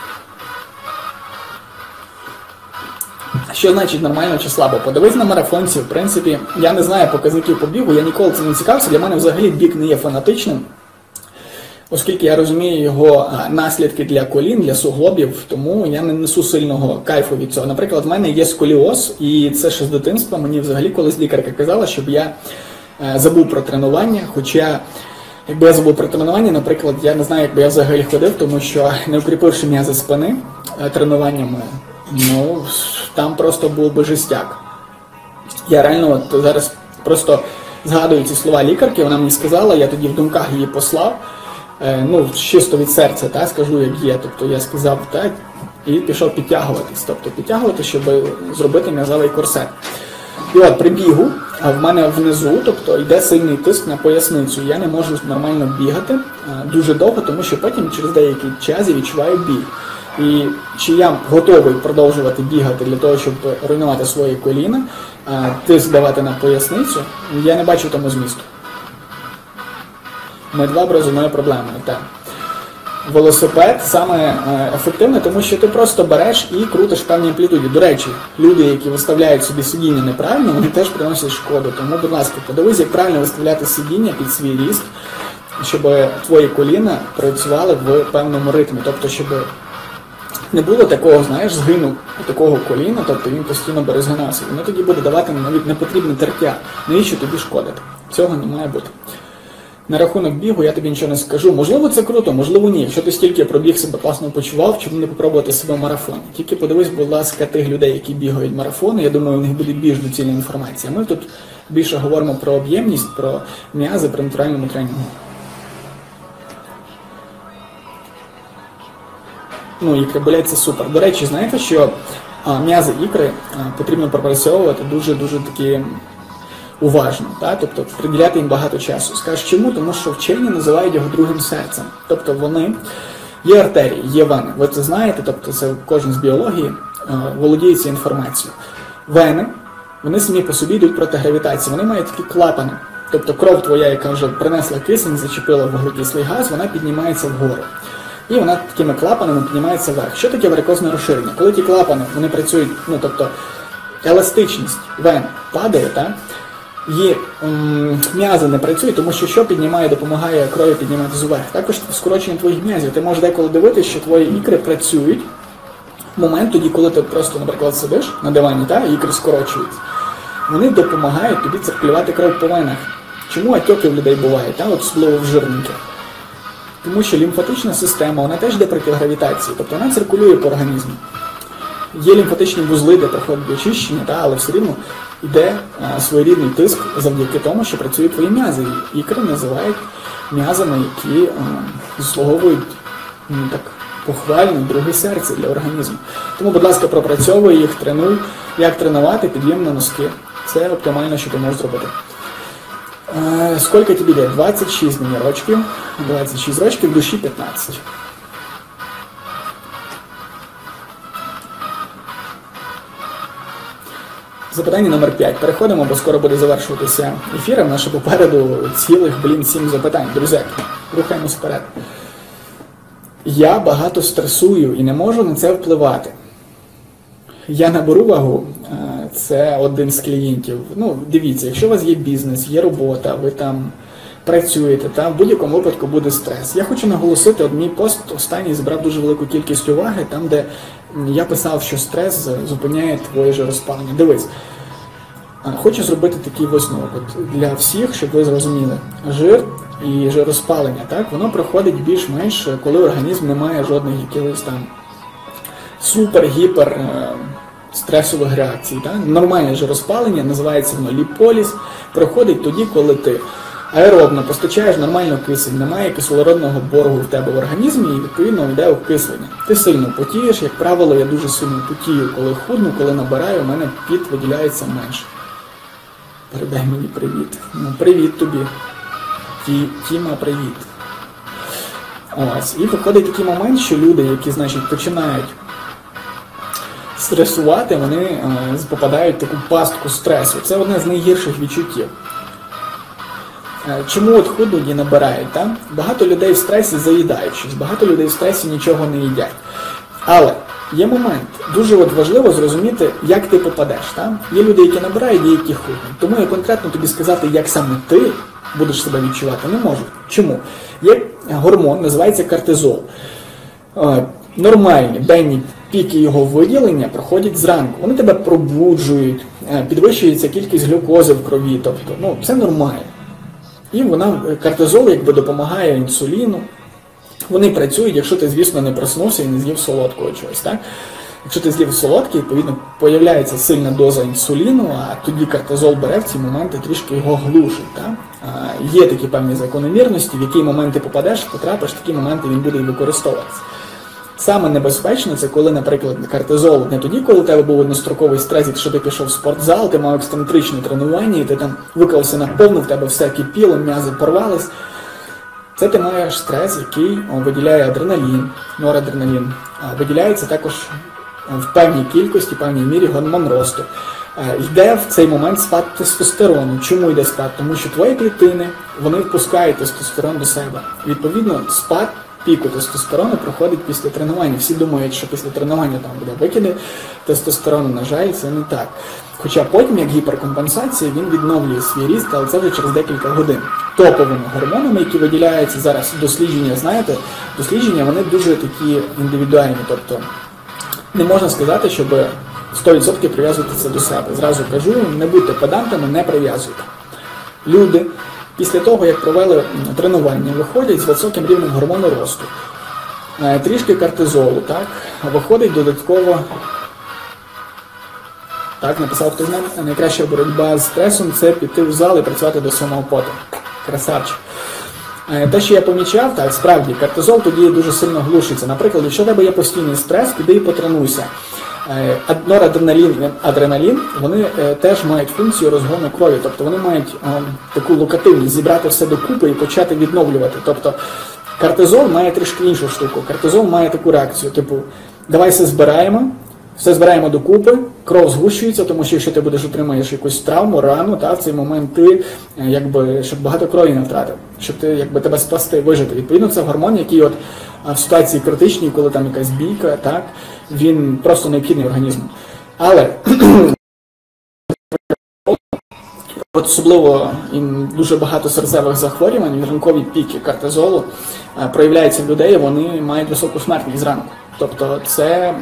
Що значить нормально чи слабо? Подивись на марафонців. В принципі, я не знаю показників по бігу, я ніколи цим не цікавився. Для мене взагалі біг не є фанатичним, оскільки я розумію його наслідки для колін, для суглобів, тому я не несу сильного кайфу від цього. Наприклад, в мене є сколіоз, і це ще з дитинства. Мені взагалі колись лікарка казала, щоб я забув про тренування, хоча... Якби я забув про тренування, наприклад, я не знаю, якби я взагалі ходив, тому що не укріпивши м'язи спини тренуваннями, ну, там просто був би жестяк. Я реально от зараз просто згадую ці слова лікарки, вона мені сказала, я тоді в думках її послав, ну, чисто від серця, та, скажу, як є, тобто я сказав, так, і пішов підтягуватись, тобто підтягувати, щоб зробити м'язовий корсет. І от при бігу, а в мене внизу, тобто йде сильний тиск на поясницю, я не можу нормально бігати дуже довго, тому що потім через деякий час я відчуваю біль. І чи я готовий продовжувати бігати для того, щоб руйнувати свої коліна, тиск давати на поясницю, я не бачу тому змісту. Медва бразуною проблемою, так. Велосипед саме ефективне, тому що ти просто береш і крутиш в певній амплітуді. До речі, люди, які виставляють собі сидіння неправильно, вони теж приносять шкоду. Тому, будь ласка, подивись, як правильно виставляти сидіння під свій ріст, щоб твої коліна працювали в певному ритмі. Тобто, щоб не було такого, знаєш, згину такого коліна, тобто він постійно би розгинався. Воно тоді буде давати навіть непотрібне тертя. Навіщо тобі шкодити? Цього не має бути. На рахунок бігу я тобі нічого не скажу. Можливо, це круто, можливо, ні. Якщо ти стільки пробіг, себе класно почував, чому не попробувати себе в марафоні? Тільки подивись, будь ласка, тих людей, які бігають марафони. Я думаю, у них буде більш доцільна інформація. Ми тут більше говоримо про об'ємність, про м'язи, про натуральному тренінгу. Ну, ікри болять, це супер. До речі, знаєте, що а, м'язи ікри а, потрібно пропрацьовувати дуже-дуже такі... уважно, так? Тобто приділяти їм багато часу. Скажеш чому? Тому що вчені називають його другим серцем. Тобто вони, є артерії, є вени. Ви це знаєте, тобто це кожен з біології е, володіє цією інформацією. Вени, вони самі по собі йдуть проти гравітації, вони мають такі клапани. Тобто кров твоя, яка вже принесла кисень, зачепила вуглекислий газ, вона піднімається вгору. І вона такими клапанами піднімається вверх. Що таке варикозне розширення? Коли ті клапани, вони працюють, ну тобто еластичність вен падає, так? І м, м'язи не працюють, тому що що піднімає, допомагає крові підніматися вверх. Також скорочення твоїх м'язів. Ти можеш деколи дивитися, що твої ікри працюють в момент тоді, коли ти просто, наприклад, сидиш на дивані, та, ікри скорочуються. Вони допомагають тобі циркулювати кров по венах. Чому отеки в людей бувають, та, особливо в жирненьких? Тому що лімфатична система, вона теж йде проти гравітації, тобто вона циркулює по організму. Є лімфатичні вузли, де проходить очищення, та, але все рівно йде а, своєрідний тиск завдяки тому, що працюють твої м'язи. Ікри називають м'язами, які а, заслуговують ну, так, похвальне друге серце для організму. Тому, будь ласка, пропрацьовуй їх, тренуй. Як тренувати? Підйом на носки. Це оптимально, що ти можеш зробити. А, скільки тобі йде? двадцять шість мені рочків. двадцять шість рочків, душі п'ятнадцять. Запитання номер п'ять. Переходимо, бо скоро буде завершуватися ефір. В наше попереду цілих, блін, сім запитань. Друзяки, рухаємось вперед. Я багато стресую і не можу на це впливати. Я наберу вагу, це один з клієнтів. Ну, дивіться, якщо у вас є бізнес, є робота, ви там працюєте, там в будь-якому випадку буде стрес. Я хочу наголосити, от мій пост останній збрав дуже велику кількість уваги, там, де я писав, що стрес зупиняє твоє жироспалення. Дивись, хочу зробити такий висновок от для всіх, щоб ви зрозуміли. Жир і жироспалення, так, воно проходить більш-менш, коли організм не має жодних якихось там супер-гіпер стресових реакцій. Так? Нормальне жироспалення, називається воно ліполіз, проходить тоді, коли ти аеробно постачаєш нормально кисень, немає кислородного боргу в тебе в організмі і, відповідно, йде окислення. Ти сильно потієш, як правило, я дуже сильно потію, коли худну, коли набираю, у мене піт виділяється менше. Передай мені привіт. Ну, привіт тобі. Ті, Тіма, привіт. Ось. І виходить такий момент, що люди, які, значить, починають стресувати, вони е, попадають в таку пастку стресу. Це одне з найгірших відчуттів. Е, чому от худоді набирають? Так? Багато людей в стресі заїдають щось, багато людей в стресі нічого не їдять. Але є момент, дуже от важливо зрозуміти, як ти попадеш. Так? Є люди, які набирають, є які худнуть. Тому я конкретно тобі сказати, як саме ти будеш себе відчувати, не можу. Чому? Є гормон, називається кортизол. Е, нормальні денні піки його виділення проходять зранку. Вони тебе пробуджують, е, підвищується кількість глюкози в крові, тобто, ну, це нормально. І вона, кортизол, якби допомагає інсуліну. Вони працюють, якщо ти, звісно, не проснувся і не з'їв солодкого чогось, так? Якщо ти з'їв солодкий, відповідно, появляється сильна доза інсуліну, а тоді кортизол бере в ці моменти, трішки його глушить, так? А, є такі певні закономірності, в який момент ти попадеш, потрапиш, в такі моменти він буде і використовуватися. Саме небезпечно це коли, наприклад, кортизол не тоді, коли у тебе був одностроковий стрес, якщо ти пішов в спортзал, ти мав ексцентричне тренування, і ти там виклався на повну, в тебе все кипіло, м'язи порвались. Це ти маєш стрес, який виділяє адреналін, норадреналін. Виділяється також в певній кількості, в певній мірі гормон росту. Йде в цей момент спад тестостерону. Чому йде спад? Тому що твої клітини, вони впускають тестостерон до себе. Відповідно, спад піку тестостерону проходить після тренування. Всі думають, що після тренування там буде викиди тестостерону. На жаль, це не так. Хоча потім, як гіперкомпенсація, він відновлює свій ріст, але це вже через декілька годин. Топовими гормонами, які виділяються зараз, дослідження, знаєте, дослідження, вони дуже такі індивідуальні. Тобто, не можна сказати, щоб сто відсотків прив'язувати це до себе. Зразу кажу, не будьте педантами, не прив'язуйте. Люди після того, як провели тренування, виходять з високим рівнем гормону росту. Трішки кортизолу, так, виходить додатково, так, написав хтось нам, найкраща боротьба з стресом – це піти в зал і працювати до самого поту. Красавчик. Те, що я помічав, так, справді, кортизол тоді дуже сильно глушиться. Наприклад, якщо в тебе є постійний стрес, піди і потренуйся. Норадреналін і адреналін, вони е, теж мають функцію розгону крові, тобто вони мають е, таку локативність, зібрати все докупи і почати відновлювати. Тобто кортизол має трішки іншу штуку. Кортизол має таку реакцію, типу, давай все збираємо, все збираємо докупи, кров згущується, тому що якщо ти будеш отримаєш якусь травму, рану, та, в цей момент ти, е, якби, щоб багато крові не втратив, щоб ти, якби, тебе спасти, вижити. Відповідно, це гормон, який от в ситуації критичній, коли там якась бійка, так, він просто необхідний організму. Але особливо дуже багато серцевих захворювань, ранкові піки кортизолу проявляються в людей, вони мають високу смертність зранку. Тобто це,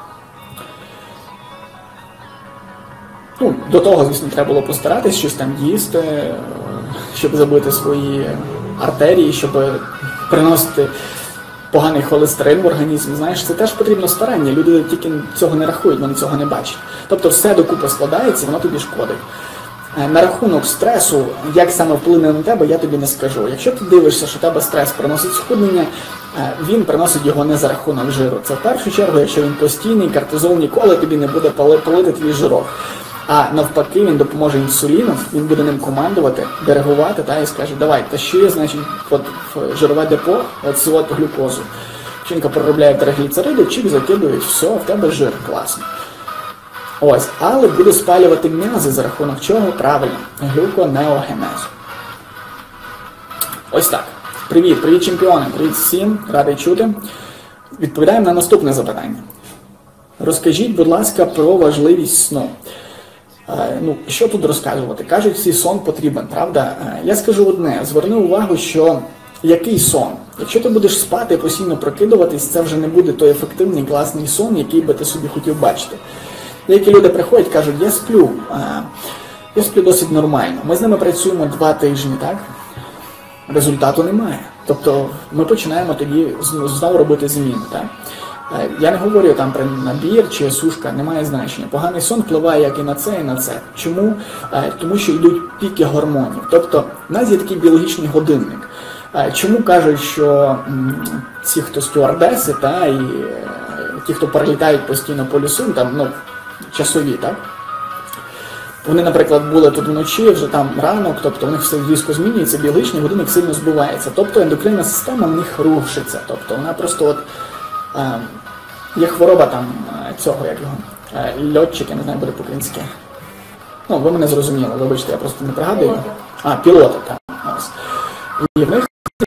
ну, до того, звісно, треба було постаратись, щось там їсти, щоб забити свої артерії, щоб приносити поганий холестерин в організм, знаєш, це теж потрібно старання, люди тільки цього не рахують, вони цього не бачать. Тобто все докупи складається, воно тобі шкодить. На рахунок стресу, як саме вплине на тебе, я тобі не скажу. Якщо ти дивишся, що тебе стрес приносить схуднення, він приносить його не за рахунок жиру. Це в першу чергу, якщо він постійний, кортизол ніколи тобі не буде палити твій жирок. А навпаки, він допоможе інсуліну, він буде ним командувати, диригувати, та, і скаже, давай, тащи, значить, от, в жирове депо, от сьогодні глюкозу. Жінка проробляє тригліцериди, чик закидують, все, в тебе жир, класно. Ось, але буде спалювати м'язи за рахунок чого? Правильно, глюконеогенезу. Ось так. Привіт, привіт, чемпіони, привіт всім, радий чути. Відповідаємо на наступне запитання. Розкажіть, будь ласка, про важливість сну. Ну, що тут розказувати? Кажуть, всі сон потрібен, правда? Я скажу одне, зверни увагу, що який сон? Якщо ти будеш спати, постійно прокидуватись, це вже не буде той ефективний, класний сон, який би ти собі хотів бачити. Деякі люди приходять, кажуть, я сплю, я сплю досить нормально. Ми з ними працюємо два тижні, так? Результату немає. Тобто ми починаємо тоді знову робити зміни, так? Я не говорю там про набір чи сушка, немає значення. Поганий сон впливає як і на це, і на це. Чому? Тому що йдуть піки гормонів. Тобто в нас є такий біологічний годинник. Чому кажуть, що ті, хто стюардеси, та, і ті, хто перелітають постійно по лісу, там, ну, часові, так? вони, наприклад, були тут вночі, вже там ранок, тобто у них все різко змінюється, біологічний годинник сильно збивається. Тобто ендокринна система в них рушиться. Тобто вона просто от, е, є хвороба там цього, як його, е, льотчик, я не знаю, буде по-українськи. Ну, ви мене зрозуміли, вибачте, я просто не пригадую. А, пілоти, так. Ось. І в них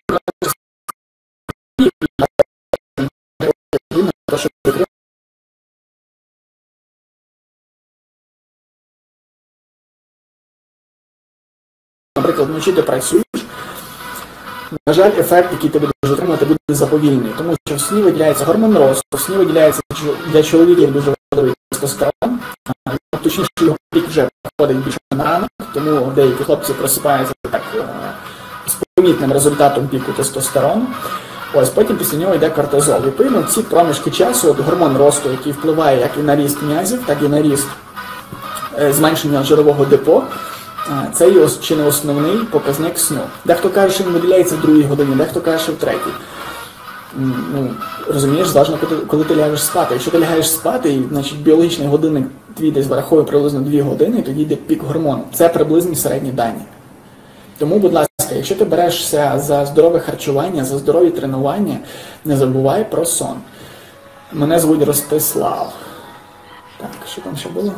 наприклад, вночі ти працюєш, на жаль, ефект, який ти будеш отримати, буде заповільний, тому що в сні виділяється гормон росту, в сні виділяється для чоловіків дуже важливий тестостерон, точніше, його пік вже проходить більше на ранок, тому деякі хлопці просипаються так з помітним результатом піку тестостерону. Ось, потім після нього йде кортизол. Відповідно, ці проміжки часу, от гормон росту, який впливає як і на ріст м'язів, так і на ріст е, зменшення жирового депо, це є чи не основний показник сну. Дехто каже, що він виділяється в другій годині, дехто каже, що в третій. Ну, розумієш, залежно, коли ти лягаєш спати. Якщо ти лягаєш спати, значить біологічний годинник твій десь враховує приблизно дві години, і тоді йде пік гормону. Це приблизні середні дані. Тому, будь ласка, якщо ти берешся за здорове харчування, за здорові тренування, не забувай про сон. Мене звуть Ростислав. Так, що там ще було?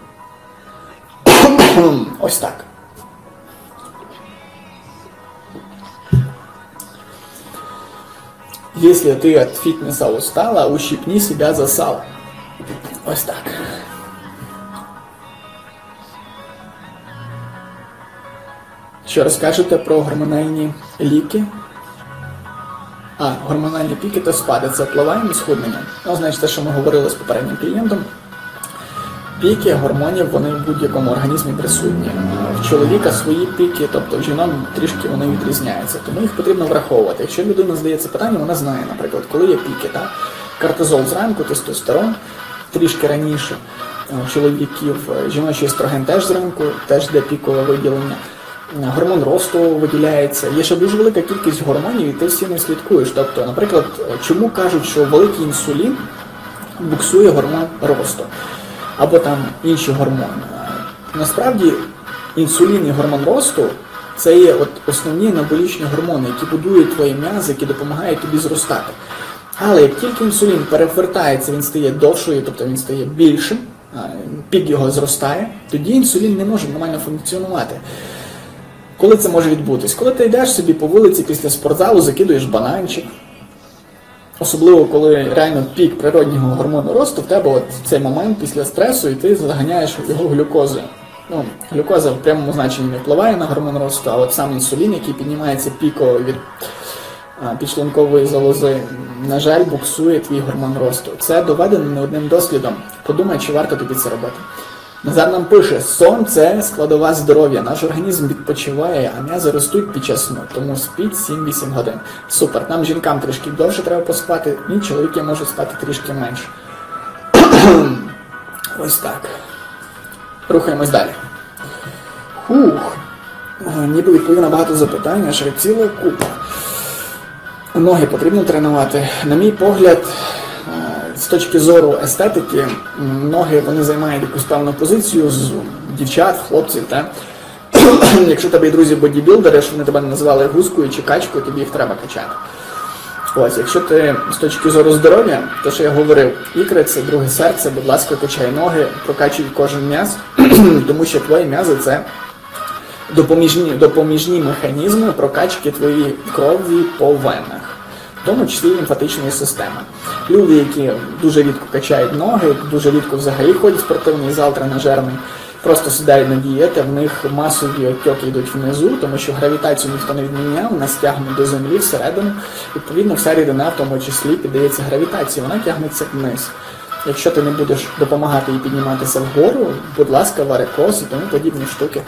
Ось так. Если ты от фитнеса устала, ущипни себя за сало. Ось так. Що розкажете про гормональні ліки? А, гормональні піки та спади. Це впливає на схуднення? Ну, значить, те, що ми говорили з попереднім клієнтом. Піки гормонів, вони в будь-якому організмі присутні. В чоловіка свої піки, тобто в жінок трішки вони відрізняються, тому їх потрібно враховувати. Якщо людина задається питання, вона знає, наприклад, коли є піки, так? Кортизол зранку, тестостерон трішки раніше, чоловіків, жіночий естроген теж зранку, теж йде пікове виділення. Гормон росту виділяється. Є ще дуже велика кількість гормонів, і ти всі не слідкуєш. Тобто, наприклад, чому кажуть, що великий інсулін буксує гормон росту? Або там інші гормони. Насправді, інсулін і гормон росту – це є от основні анаболічні гормони, які будують твої м'язи, які допомагають тобі зростати. Але як тільки інсулін перевертається, він стає довшою, тобто він стає більшим, пік його зростає, тоді інсулін не може нормально функціонувати. Коли це може відбутись? Коли ти йдеш собі по вулиці після спортзалу, закидуєш бананчик, особливо, коли реально пік природнього гормону росту, в тебе от цей момент після стресу, і ти заганяєш його глюкозою. Ну, глюкоза в прямому значенні не впливає на гормон росту, а от сам інсулін, який піднімається піково від а, підшлункової залози, на жаль, буксує твій гормон росту. Це доведено не одним дослідом. Подумай, чи варто тобі це робити. Назар нам пише, сон – це складова здоров'я. Наш організм відпочиває, а м'язи ростуть під час сну. Тому спіть сім-вісім годин. Супер. Нам, жінкам, трішки довше треба поспати, і чоловіки можуть спати трішки менше. Ось так. Рухаємось далі. Хух. Ніби відповів на багато запитань, аж ціла купа. Ноги потрібно тренувати. На мій погляд, з точки зору естетики, ноги вони займають якусь певну позицію з дівчат, хлопців. Та? Якщо тебе є друзі бодібілдери, щоб вони тебе не називали гускою чи качкою, тобі їх треба качати. Ось, якщо ти з точки зору здоров'я, то що я говорив, ікри – це друге серце, будь ласка, качай ноги, прокачуй кожен м'яз, тому що твої м'язи – це допоміжні, допоміжні механізми прокачки твоєї крові по венах, в тому числі лімфатичної системи. Люди, які дуже рідко качають ноги, дуже рідко взагалі ходять в спортивний зал тренажерний, просто сідають на дієти, в них масові отеки йдуть внизу, тому що гравітацію ніхто не відміняв, нас тягне до землі всередину. Відповідно, вся рідина в тому числі піддається гравітації, вона тягнеться вниз. Якщо ти не будеш допомагати їй підніматися вгору, будь ласка, варикоз і тому подібні штуки.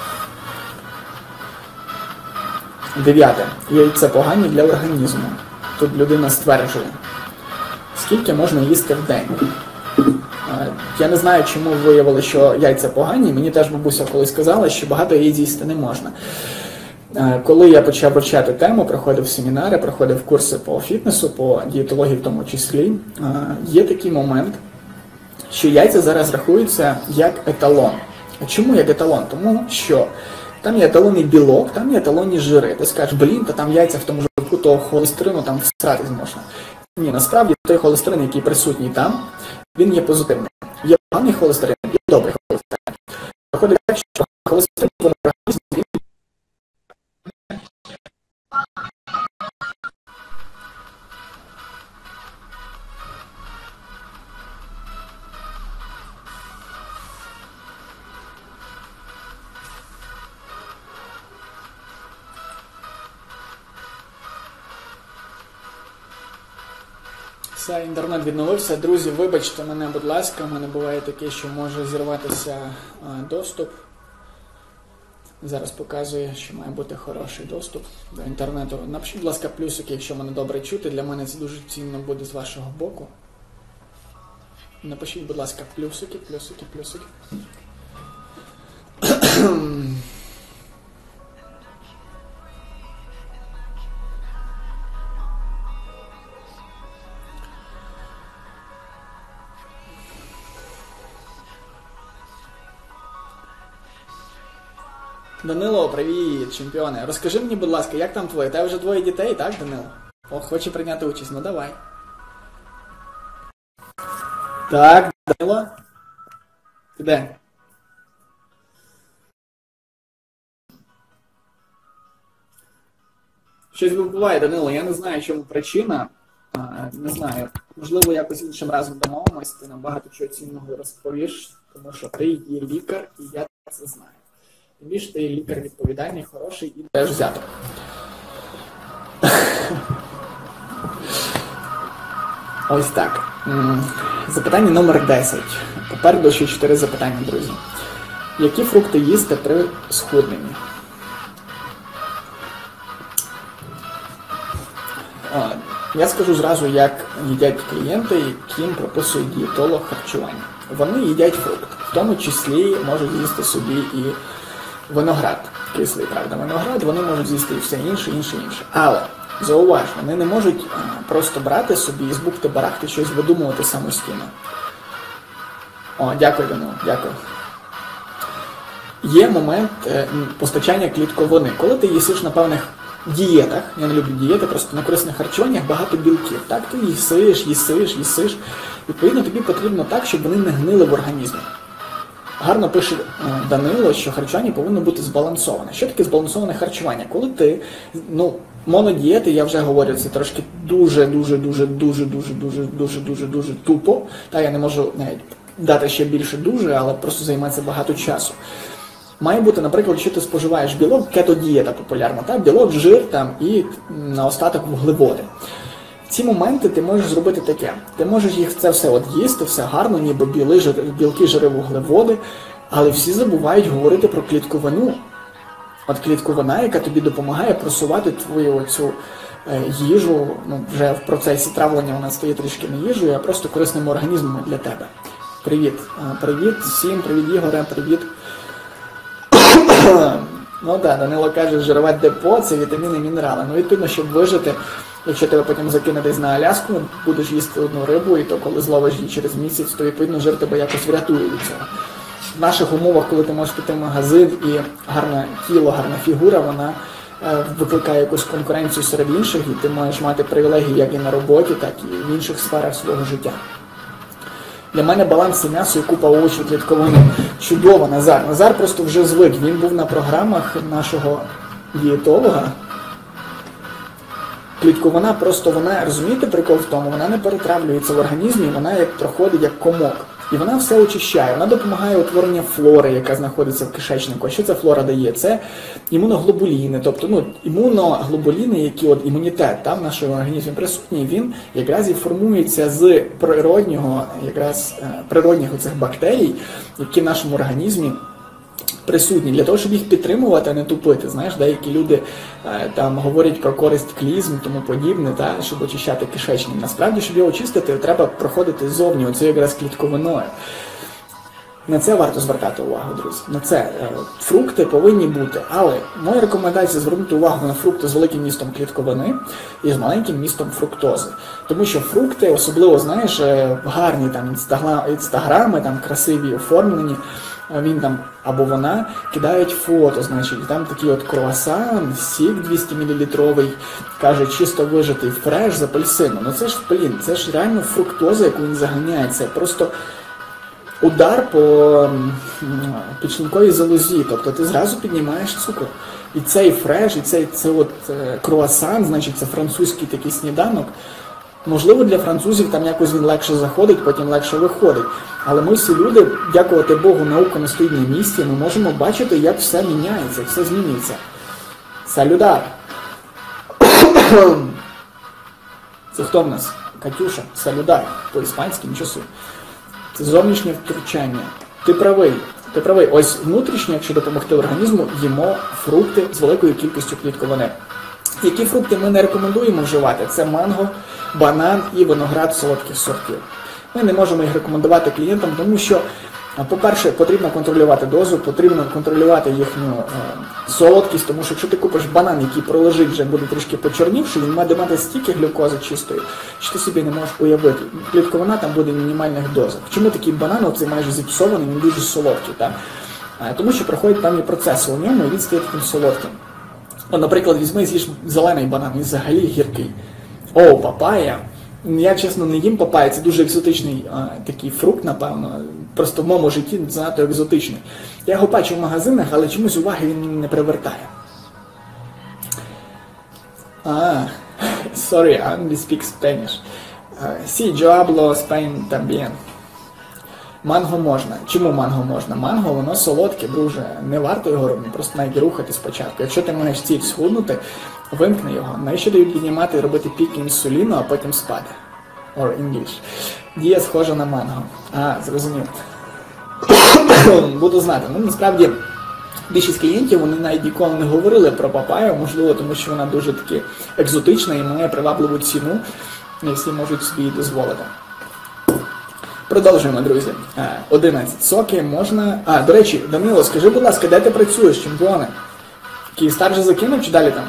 Дев'яте. Яйця погані для організму. Тут людина стверджує. Скільки можна їсти в день? Я не знаю, чому виявили, що яйця погані. Мені теж бабуся колись сказала, що багато яєць їсти не можна. Коли я почав вивчати тему, проходив семінари, проходив курси по фітнесу, по дієтології в тому числі, є такий момент, що яйця зараз рахуються як еталон. Чому як еталон? Тому що там є еталонний білок, там є еталонні жири. Ти скажеш, блін, та там яйця в тому жирку, того холестерину там всратись можна. Ні, насправді той холестерин, який присутній там, він є позитивним. Є поганий холестерин, є добрий холестерин. Виходить так, що холестерин в організмі. Все, інтернет відновився. Друзі, вибачте мене, будь ласка, в мене буває таке, що може зірватися доступ. Зараз показує, що має бути хороший доступ до інтернету. Напишіть, будь ласка, плюсики, якщо мене добре чути. Для мене це дуже цінно буде з вашого боку. Напишіть, будь ласка, плюсики, плюсики, плюсики. Данило, привіт, чемпіони. Розкажи мені, будь ласка, як там твоє? Тебе вже двоє дітей, так, Данило? О, хоче прийняти участь, ну давай. Так, Данило? Ти де? Щось буває, Данило, я не знаю, чому причина. А, не знаю, можливо, якось іншим разом домовимось, ти нам багато чого цінного розповіш, тому що ти є лікар, і я це знаю. Тим більше ти лікар відповідальний, хороший і теж взято. Ось так. Запитання номер десять. Попереду ще чотири запитання, друзі. Які фрукти їсти при схудненні? Я скажу зразу, як їдять клієнти, яким прописує дієтолог харчування. Вони їдять фрукт. В тому числі можуть їсти собі і виноград. Кислий, правда, виноград, вони можуть з'їсти і все інше, інше, інше. Але, зауваж, вони не можуть а, просто брати собі і з бухти-барахти щось видумувати самостійно. О, дякую, Данило, дякую. Є момент е, постачання клітковини. Коли ти їсиш на певних дієтах, я не люблю дієти, просто на корисних харчуваннях багато білків. Так, ти їсиш, їсиш, їсиш. Відповідно, тобі потрібно так, щоб вони не гнили в організмі. Гарно пише Данило, що харчування повинно бути збалансоване. Що таке збалансоване харчування? Коли ти, ну, монодієти, я вже говорю, це трошки дуже-дуже-дуже-дуже-дуже-дуже-дуже-дуже тупо. Та я не можу навіть дати ще більше дуже, але просто займається багато часу. Має бути, наприклад, що ти споживаєш білок, кетодієта популярна, та? Білок, жир там і на остаток вуглеводи. В ці моменти ти можеш зробити таке. Ти можеш їх це все от їсти, все гарно, ніби біли, жир, білки, жири, вуглеводи, але всі забувають говорити про клітковину. От клітковина, яка тобі допомагає просувати твою оцю е, їжу, ну, вже в процесі травлення вона стає трішки не їжею, а просто корисними організмами для тебе. Привіт. Привіт всім, привіт Ігоре, привіт. Ну так, Данило каже, жирове депо – це вітаміни, мінерали. Ну, відповідно, щоб вижити, якщо тебе потім закине десь на Аляску, будеш їсти одну рибу, і то коли зловиш її через місяць, то відповідно жир тебе якось врятує від цього. В наших умовах, коли ти можеш піти в магазин і гарне тіло, гарна фігура, вона е, викликає якусь конкуренцію серед інших, і ти маєш мати привілегії як і на роботі, так і в інших сферах свого життя. Для мене баланс і м'ясо і купа овочів, клітковини. Чудово, Назар. Назар просто вже звик. Він був на програмах нашого дієтолога. Клітковина просто, вона, розумієте, прикол в тому, вона не перетравлюється в організмі, вона як проходить як комок. І вона все очищає, вона допомагає утворенню флори, яка знаходиться в кишечнику. А що ця флора дає? Це імуноглобуліни, тобто ну, імуноглобуліни, які от імунітет там в нашому організмі присутній, він якраз і формується з природнього, якраз природних оцих бактерій, які в нашому організмі присутні, для того, щоб їх підтримувати, а не тупити. Знаєш, деякі люди е, там говорять про користь клізм і тому подібне, та, щоб очищати кишечник. Насправді, щоб його очистити, треба проходити ззовні, оце якраз клітковиною. На це варто звертати увагу, друзі. На це е, фрукти повинні бути. Але моя рекомендація звернути увагу на фрукти з великим містом клітковини і з маленьким містом фруктози. Тому що фрукти, особливо, знаєш, гарні там інстаграми, там красиві, оформлені, він там або вона кидають фото, значить, там такий от круасан, сік двісті мілілітровий, каже, чисто вижатий фреш з апельсину. Ну це ж, блін, це ж реально фруктоза, яку він заганяє, це просто удар по печінковій залозі, тобто ти зразу піднімаєш цукор. І цей фреш, і цей це от круасан, значить, це французький такий сніданок. Можливо, для французів там якось він легше заходить, потім легше виходить. Але ми всі люди, дякувати Богу, наука не стоїть на місці, ми можемо бачити, як все міняється, все змінюється. Салюдар! Це хто в нас? Катюша, салюдар. По-іспанськи, нічого собі. Це зовнішнє втручання. Ти правий. Ти правий. Ось внутрішнє, якщо допомогти організму, їмо фрукти з великою кількістю клітковини. Які фрукти ми не рекомендуємо вживати? Це манго, банан і виноград солодких сортів. Ми не можемо їх рекомендувати клієнтам, тому що, по-перше, потрібно контролювати дозу, потрібно контролювати їхню е, солодкість, тому що якщо ти купиш банан, який пролежить, вже буде трішки почорнівши, він має мати стільки глюкози чистої, що ти собі не можеш уявити. Клітковина там буде в мінімальних дозах. Чому такий банан, оцей майже зіпсований, він дуже солодкий, так? Е, тому що проходять певні процеси у ньому, і він стає таким солодким. О, наприклад, візьми, з'їж зелений банан, він взагалі гіркий. О, папая. Я, чесно, не їм папайя, це дуже екзотичний а, такий фрукт, напевно. Просто в моєму житті занадто екзотичний. Я його бачу в магазинах, але чомусь уваги він не привертає. А, sorry, I only speak Spanish. Sí, yo hablo Spain también. Манго можна. Чому манго можна? Манго, воно солодке, друже. Не варто його робити, просто навіть рухати спочатку. Якщо ти маєш ціль схуднути, вимкни його. Навіщо дають піднімати і робити пік інсуліну, а потім спати? Or English. Дія схожа на манго. А, зрозумів. Буду знати. Ну, насправді, більшість клієнтів, вони навіть ніколи не говорили про папаю, можливо, тому що вона дуже таки екзотична і має привабливу ціну, і всі можуть собі її дозволити. Продовжуємо, друзі. одинадцять. Соки можна... А, до речі, Данило, скажи, будь ласка, де ти працюєш, чемпіоне? Київстар вже закинув чи далі там?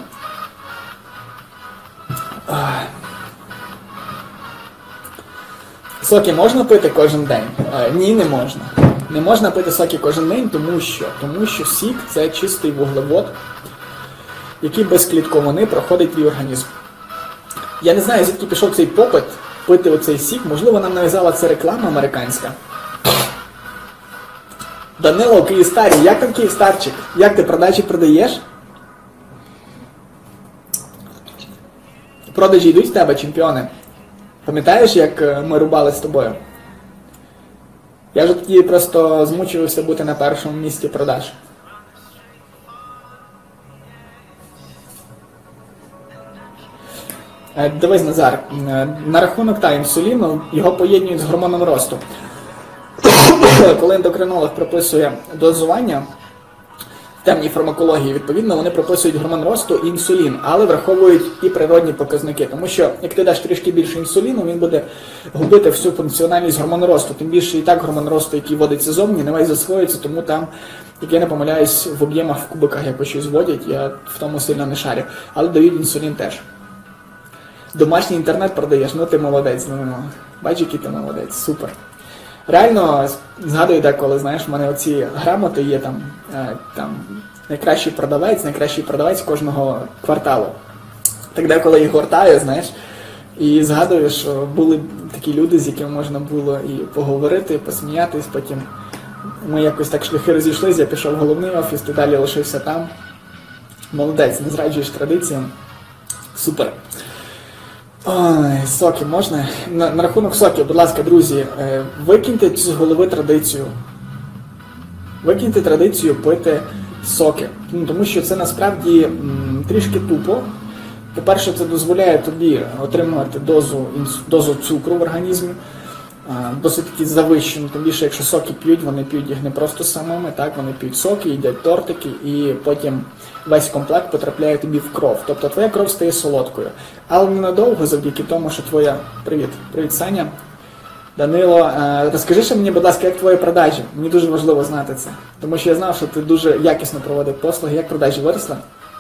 Соки можна пити кожен день? Ні, не можна. Не можна пити соки кожен день, тому що, тому що сік – це чистий вуглевод, який без клітковини проходить твій організм. Я не знаю, звідки пішов цей попит пити оцей сік. Можливо, нам нав'язала це реклама американська. Данило, Київстарі, як там Київстарчик? Як ти продажі продаєш? Продажі йдуть в тебе, чемпіони? Пам'ятаєш, як ми рубали з тобою? Я ж тоді просто змучився бути на першому місці продаж. Дивись, Назар, на рахунок та інсуліну, його поєднують з гормоном росту. Коли ендокринолог прописує дозування в темній фармакології, відповідно, вони прописують гормон росту і інсулін, але враховують і природні показники. Тому що, як ти даш трішки більше інсуліну, він буде губити всю функціональність гормону росту. Тим більше і так гормон росту, який вводиться зовні, не весь засвоюється, тому там, як я не помиляюсь, в об'ємах, в кубиках якось щось вводять, я в тому сильно не шарю. Але дають інсулін теж. Домашній інтернет продаєш, ну ти молодець, ну, бачиш, який ти молодець, супер. Реально, згадую деколи, знаєш, в мене оці грамоти є там, е, там, найкращий продавець, найкращий продавець кожного кварталу. Так деколи їх гортаю, знаєш, і згадую, що були такі люди, з якими можна було і поговорити, і посміятись, потім ми якось так шляхи розійшлися, я пішов в головний офіс, ти далі лишився там. Молодець, не зраджуєш традиціям. Супер. Ой, соки можна? На, на рахунок соків, будь ласка, друзі, викиньте з голови традицію. Викиньте традицію пити соки. Ну, тому що це насправді м, трішки тупо. По-перше, це дозволяє тобі отримувати дозу, дозу цукру в організмі. А, досить таки завищену. Тим більше, якщо соки п'ють, вони п'ють їх не просто самими, так, вони п'ють соки, їдять тортики і потім весь комплект потрапляє тобі в кров. Тобто твоя кров стає солодкою. Але ненадовго, завдяки тому, що твоя... Привіт. Привіт, Саня. Данило, розкажи ще мені, будь ласка, як твої продажі? Мені дуже важливо знати це. Тому що я знав, що ти дуже якісно проводив послуги. Як продажі виросли?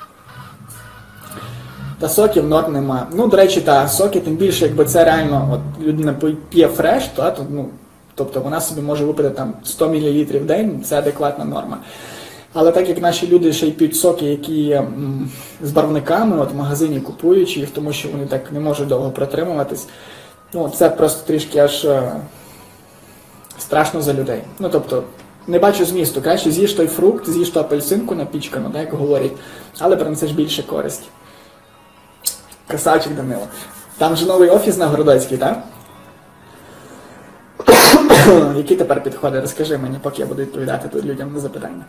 Та соків норм нема. Ну, до речі, та соки, тим більше, якби це реально, от людина п'є фреш, то, то, ну, Тобто вона собі може випити там сто мілілітрів в день, це адекватна норма. Але так як наші люди ще й п'ють соки, які є м, з барвниками, от в магазині купуючи їх, тому що вони так не можуть довго протримуватись, ну це просто трішки аж е, страшно за людей. Ну тобто, не бачу змісту, краще з'їж той фрукт, з'їж ту апельсинку напічкану, так, як говорять, але принесеш більше користі. Красавчик Данило. Там же новий офіс на Городоцькій, так? Які тепер підходи? Розкажи мені, поки я буду відповідати тут людям на запитання.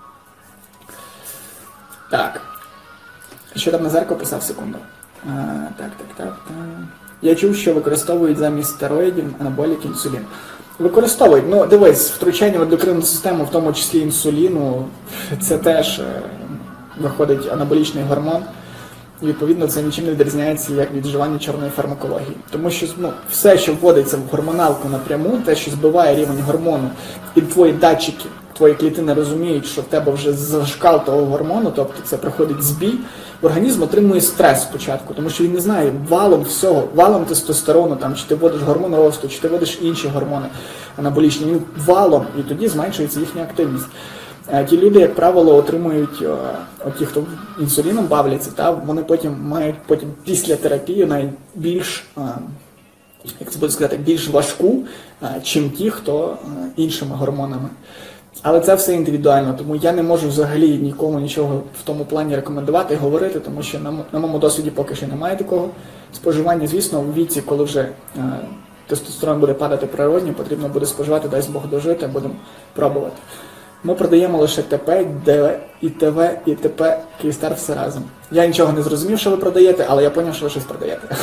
Так. Що там Назарко писав? Секунду. А, так, так, так, так. Я чув, що використовують замість стероїдів анаболік інсулін. Використовують. Ну, дивись, втручання в ендокринну систему, в тому числі інсуліну, це теж е, виходить анаболічний гормон. І, відповідно, це нічим не відрізняється, як від вживання чорної фармакології. Тому що ну, все, що вводиться в гормоналку напряму, те, що збиває рівень гормону, і твої датчики, твої клітини розуміють, що в тебе вже зашкал того гормону, тобто це приходить збій, організм отримує стрес спочатку, тому що він не знає валом всього, валом тестостерону, там, чи ти вводиш гормон росту, чи ти вводиш інші гормони анаболічні, він валом, і тоді зменшується їхня активність. Ті люди, як правило, отримують, от ті, хто інсуліном бавляться, та, вони потім мають потім після терапії найбільш, як це буде сказати, більш важку, чим ті, хто іншими гормонами. Але це все індивідуально, тому я не можу взагалі нікому нічого в тому плані рекомендувати і говорити, тому що на, на моєму досвіді поки що немає такого споживання. Звісно, у віці, коли вже е, тестостерон буде падати природньо, потрібно буде споживати, дасть Бог дожити, будемо пробувати. Ми продаємо лише ТП, ДВ, ІТВ, ІТП, Київстар, все разом. Я нічого не зрозумів, що ви продаєте, але я зрозумів, що ви щось продаєте.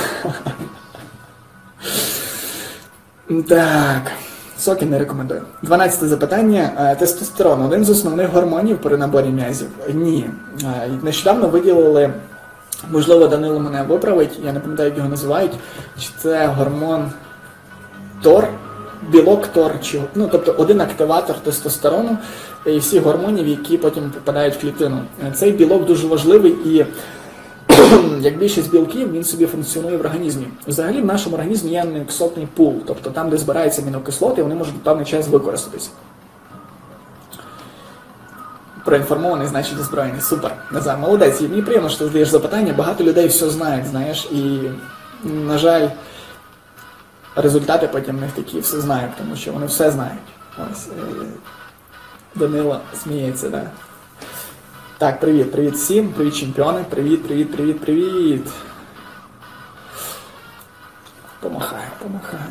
Так, соки не рекомендую. дванадцяте запитання. Тестостерон – один з основних гормонів при наборі м'язів? Ні. Нещодавно виділили, можливо, Данило мене виправить, я не пам'ятаю, як його називають, чи це гормон ТОР, білок ТОР, чи, ну, тобто один активатор тестостерону і всіх гормонів, які потім попадають в клітину. Цей білок дуже важливий і, як більшість білків, він собі функціонує в організмі. Взагалі в нашому організмі є амінокислотний пул, тобто там, де збираються амінокислоти, вони можуть в певний час використатися. Проінформований, значить озброєний. Супер. Назар, молодець. І мені приємно, що ти задаєш запитання. Багато людей все знають, знаєш, і, на жаль, результати потім в них такі все знають, тому що вони все знають. Ось, Данило сміється, так. Да? Так, привіт, привіт всім, привіт чемпіони, привіт, привіт, привіт, привіт. Помахаю, помахаю.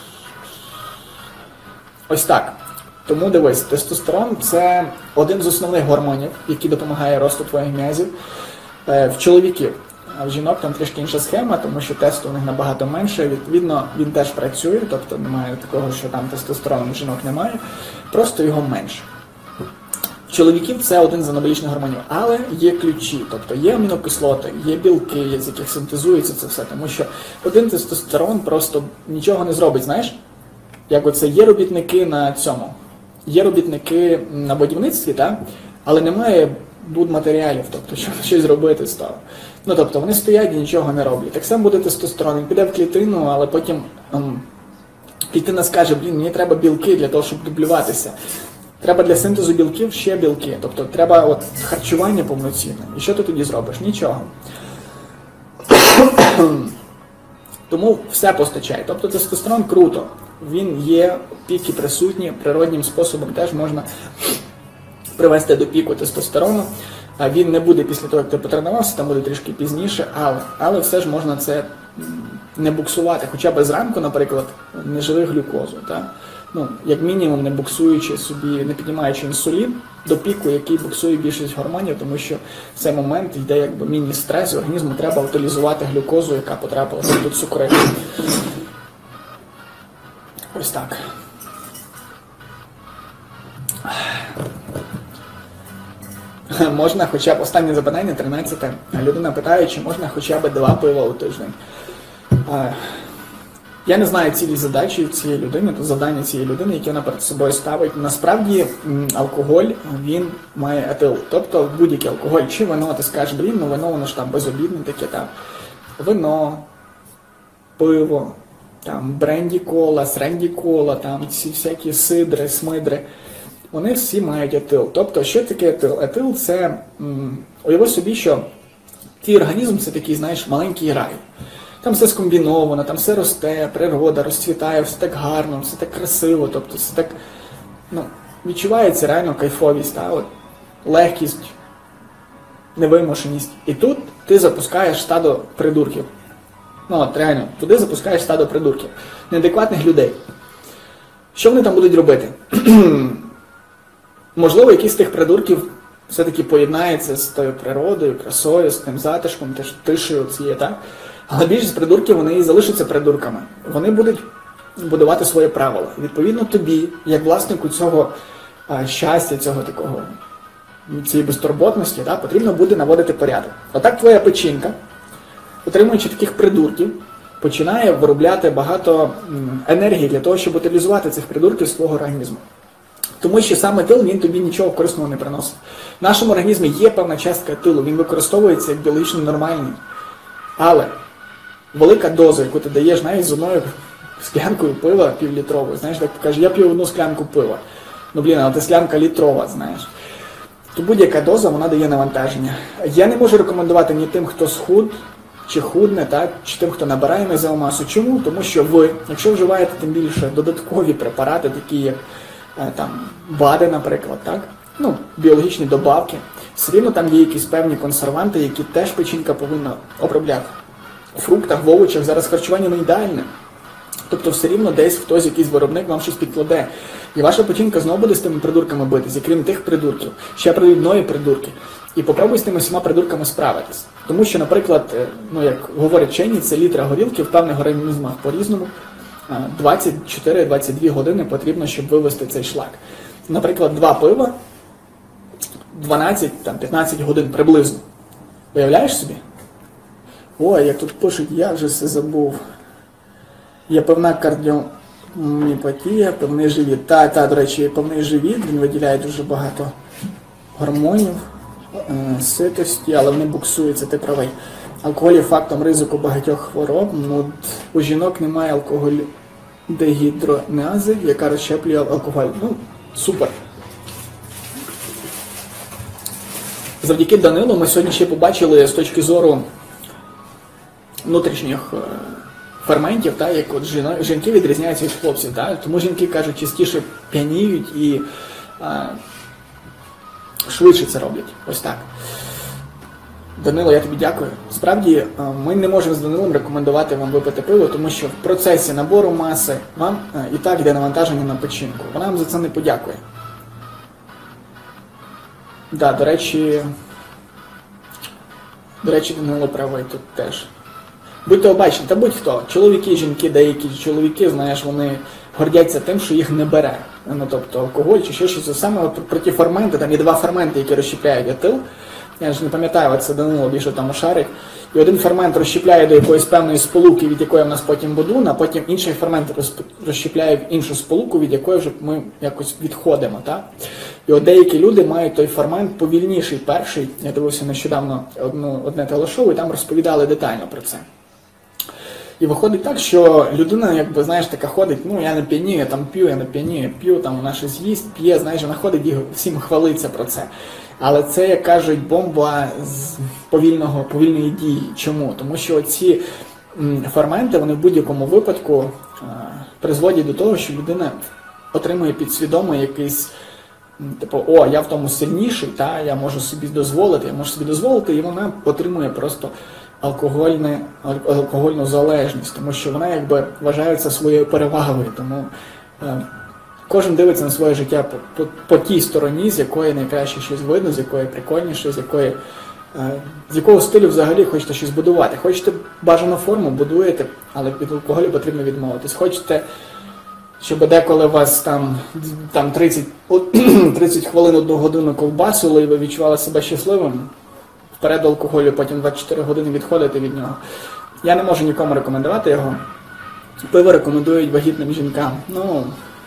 Ось так. Тому дивись, тестостерон – це один з основних гормонів, який допомагає росту твоїх м'язів в чоловіків. А в жінок там трішки інша схема, тому що тесту у них набагато менше, відповідно він теж працює, тобто немає такого, що там тестостерону в жінок немає, просто його менше. В чоловіків це один з анаболічних гормонів, але є ключі, тобто є амінокислоти, є білки, з яких синтезується це все, тому що один тестостерон просто нічого не зробить, знаєш? Як оце є робітники на цьому, є робітники на будівництві, так? Але немає будматеріалів, тобто щоб щось зробити з того. Ну, тобто вони стоять і нічого не роблять. Так само буде тестостерон, він піде в клітину, але потім ем, клітина скаже, блін, мені треба білки для того, щоб дублюватися. Треба для синтезу білків ще білки, тобто треба от харчування повноцінне. І що ти тоді зробиш? Нічого. Тому все постачає. Тобто тестостерон круто. Він є, піки присутні, природнім способом теж можна привести до піку тестостерону. А він не буде після того, як ти потренувався, там буде трішки пізніше, але, але все ж можна це не буксувати. Хоча б зранку, наприклад, не живи глюкозу. Так? Ну, як мінімум не буксуючи собі, не піднімаючи інсулін до піку, який буксує більшість гормонів, тому що в цей момент йде якби міні-стрес, і організму треба утилізувати глюкозу, яка потрапила до цукри. Ось так. Можна хоча б, останнє запитання, тринадцяте. Людина питає, чи можна хоча б два пива у тиждень. Я не знаю цілі задачі цієї людини, то завдання цієї людини, які вона перед собою ставить. Насправді алкоголь, він має етил. Тобто будь-який алкоголь, чи вино, ти скажеш, блін, ну вино, воно ж там безобідне таке, там. Вино, пиво, там бренді кола, сренді кола, там ці всякі сидри, смидри, вони всі мають етил. Тобто, що таке етил? Етил – це, м, уяви собі, що твій організм – це такий, знаєш, маленький рай. Там все скомбіновано, там все росте, природа розцвітає, все так гарно, все так красиво, тобто все так, ну, відчувається реально кайфовість, та, от, легкість, невимушеність. І тут ти запускаєш стадо придурків. Ну от, реально, туди запускаєш стадо придурків. Неадекватних людей. Що вони там будуть робити? Можливо, якийсь з тих придурків все-таки поєднається з тою природою, красою, з тим затишком, теж тишею цією, так? Але більшість придурків, вони і залишаться придурками. Вони будуть будувати своє правило. І відповідно тобі, як власнику цього а, щастя, цього такого, цієї безтурботності, так, потрібно буде наводити порядок. Отак твоя печінка, отримуючи таких придурків, починає виробляти багато енергії для того, щоб утилізувати цих придурків з свого організму. Тому що саме етил, він тобі нічого корисного не приносить. В нашому організмі є певна частка етилу, він використовується як біологічно нормальний. Але велика доза, яку ти даєш навіть з одною склянкою пива півлітрової, знаєш, так кажеш, я п'ю одну склянку пива. Ну, блін, а ти склянка літрова, знаєш. То будь-яка доза, вона дає навантаження. Я не можу рекомендувати ні тим, хто схуд, чи худне, так, чи тим, хто набирає м'язову масу. Чому? Тому що ви, якщо вживаєте тим більше додаткові препарати, такі як там БАДи, наприклад, так, ну, біологічні добавки, все рівно там є якісь певні консерванти, які теж печінка повинна обробляти. У фруктах, в овочах зараз харчування не ідеальне. Тобто все рівно десь хтось, якийсь виробник вам щось підкладе. І ваша печінка знову буде з тими придурками битися, крім тих придурків. Ще прийдуть нові придурки. І попробуй з тими всіма придурками справитись. Тому що, наприклад, ну, як говорять вчені, це літра горілки в певних організмах по-різному. двадцять чотири - двадцять дві години потрібно, щоб вивести цей шлак. Наприклад, два пива дванадцять - п'ятнадцять годин приблизно. Уявляєш собі? Ой, як тут пишуть, я вже все забув. Є певна кардіоміопатія, певний живіт. Та, та, до речі, певний живіт, він виділяє дуже багато гормонів, е, ситості, але вони буксуються, ти правий. Алкоголь є фактом ризику багатьох хвороб. Ну, у жінок немає алкоголю дегідронеази, яка розщеплює алкоголь. Ну, супер. Завдяки Данилу ми сьогодні ще побачили з точки зору внутрішніх ферментів, та, як от жінки відрізняються від хлопців. Та, тому жінки, кажуть, частіше п'яніють і а, швидше це роблять. Ось так. Данило, я тобі дякую. Справді, ми не можемо з Данилом рекомендувати вам випити пиво, тому що в процесі набору маси вам і так йде навантаження на печінку. Вона вам за це не подякує. Да, до речі, до речі, Данило правий тут теж. Будьте обачні, та будь-хто. Чоловіки, жінки, деякі чоловіки, знаєш, вони гордяться тим, що їх не бере. Ну, тобто алкоголь чи ще щось. Саме про ті ферменти, там є два ферменти, які розщепляють етил. Я ж не пам'ятаю, це Данило більше там шарик. І один фермент розщепляє до якоїсь певної сполуки, від якої в нас потім будун, а потім інший фермент розщепляє в іншу сполуку, від якої вже ми якось відходимо. Так? І от деякі люди мають той фермент повільніший, перший. Я дивився нещодавно одну, одне телешоу, і там розповідали детально про це. І виходить так, що людина, якби, знаєш, така ходить, ну, я не п'янію, я там п'ю, я не п'янію, я п'ю, там вона щось їсть, п'є, знаєш, вона ходить і всім хвалиться про це. Але це, як кажуть, бомба з повільного, повільної дії. Чому? Тому що ці ферменти, вони в будь-якому випадку а, призводять до того, що людина отримує підсвідомо якийсь, типу, о, я в тому сильніший, та, я можу собі дозволити, я можу собі дозволити, і вона отримує просто алкогольне, алкогольну залежність, тому що вона якби вважається своєю перевагою, тому е, кожен дивиться на своє життя по, по, по тій стороні, з якої найкраще щось видно, з якої прикольніше, з якої, е, з якого стилю взагалі хочете щось будувати. Хочете бажану форму, будуєте, але від алкоголю потрібно відмовитись. Хочете, щоб деколи вас там, там тридцять, тридцять хвилин, одну годину ковбасило і ви відчували себе щасливим, вперед до алкоголю, потім двадцять чотири години відходити від нього. Я не можу нікому рекомендувати його. Пиво рекомендують вагітним жінкам. Ну,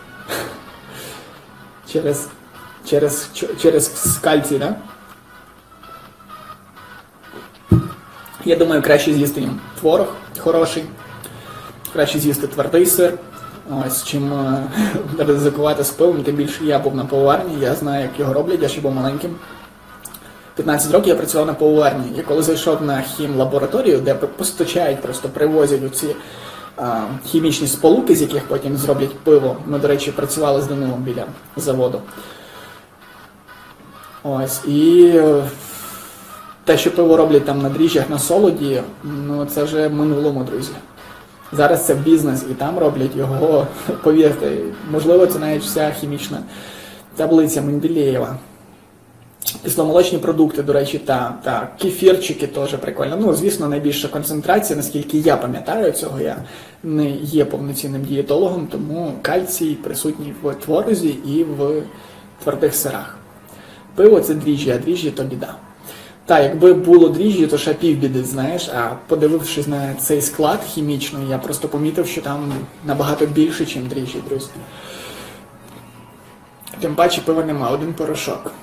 через, через, через кальцій, да? Я думаю, краще з'їсти їм творог хороший, краще з'їсти твердий сир, ось, чим е, ризикувати з пивом, тим більше я був на пивоварні, я знаю, як його роблять, я ще був маленьким. п'ятнадцять років я працював на пивоварні. Я коли зайшов на хімлабораторію, де постачають, просто привозять оці а, хімічні сполуки, з яких потім зроблять пиво. Ми, до речі, працювали з Данилом біля заводу. Ось, і те, що пиво роблять там на дріжджах, на солоді, ну це вже в минулому, друзі. Зараз це бізнес, і там роблять його, повірте, можливо, це навіть вся хімічна таблиця Менделєєва. Кисломолочні продукти, до речі, та, та кефірчики теж прикольно. Ну, звісно, найбільша концентрація, наскільки я пам'ятаю цього, я не є повноцінним дієтологом, тому кальцій присутній в творозі і в твердих сирах. Пиво – це дріжджі, а дріжджі – то біда. Так, якби було дріжджі, то ще півбіди, знаєш, а подивившись на цей склад хімічний, я просто помітив, що там набагато більше, ніж дріжджі, друзі. Тим паче пива нема, один порошок.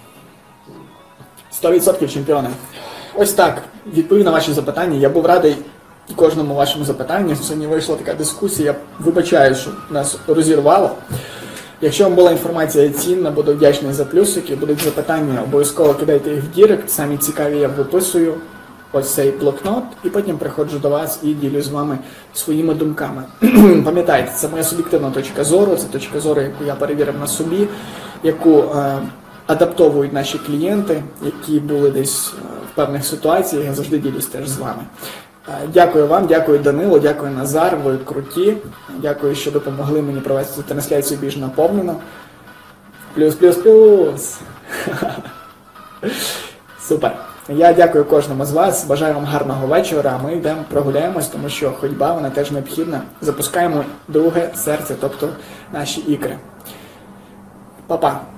сто відсотків чемпіони. Ось так, відповів на ваші запитання. Я був радий кожному вашому запитанню. Сьогодні вийшла така дискусія. Я вибачаю, що нас розірвало. Якщо вам була інформація цінна, буду вдячний за плюсики. Будуть запитання, обов'язково кидайте їх в дірект. Самі цікаві я виписую ось цей блокнот. І потім приходжу до вас і ділюсь з вами своїми думками. Пам'ятайте, це моя суб'єктивна точка зору. Це точка зору, яку я перевірив на собі, яку е, адаптовують наші клієнти, які були десь в певних ситуаціях. Я завжди ділюсь теж з вами. Дякую вам, дякую Данило, дякую Назар, ви круті. Дякую, що допомогли мені провести трансляцію більш наповнено. Плюс-плюс-плюс. Супер. Я дякую кожному з вас, бажаю вам гарного вечора, а ми йдемо прогуляємось, тому що ходьба, вона теж необхідна. Запускаємо друге серце, тобто наші ікри. Па-па.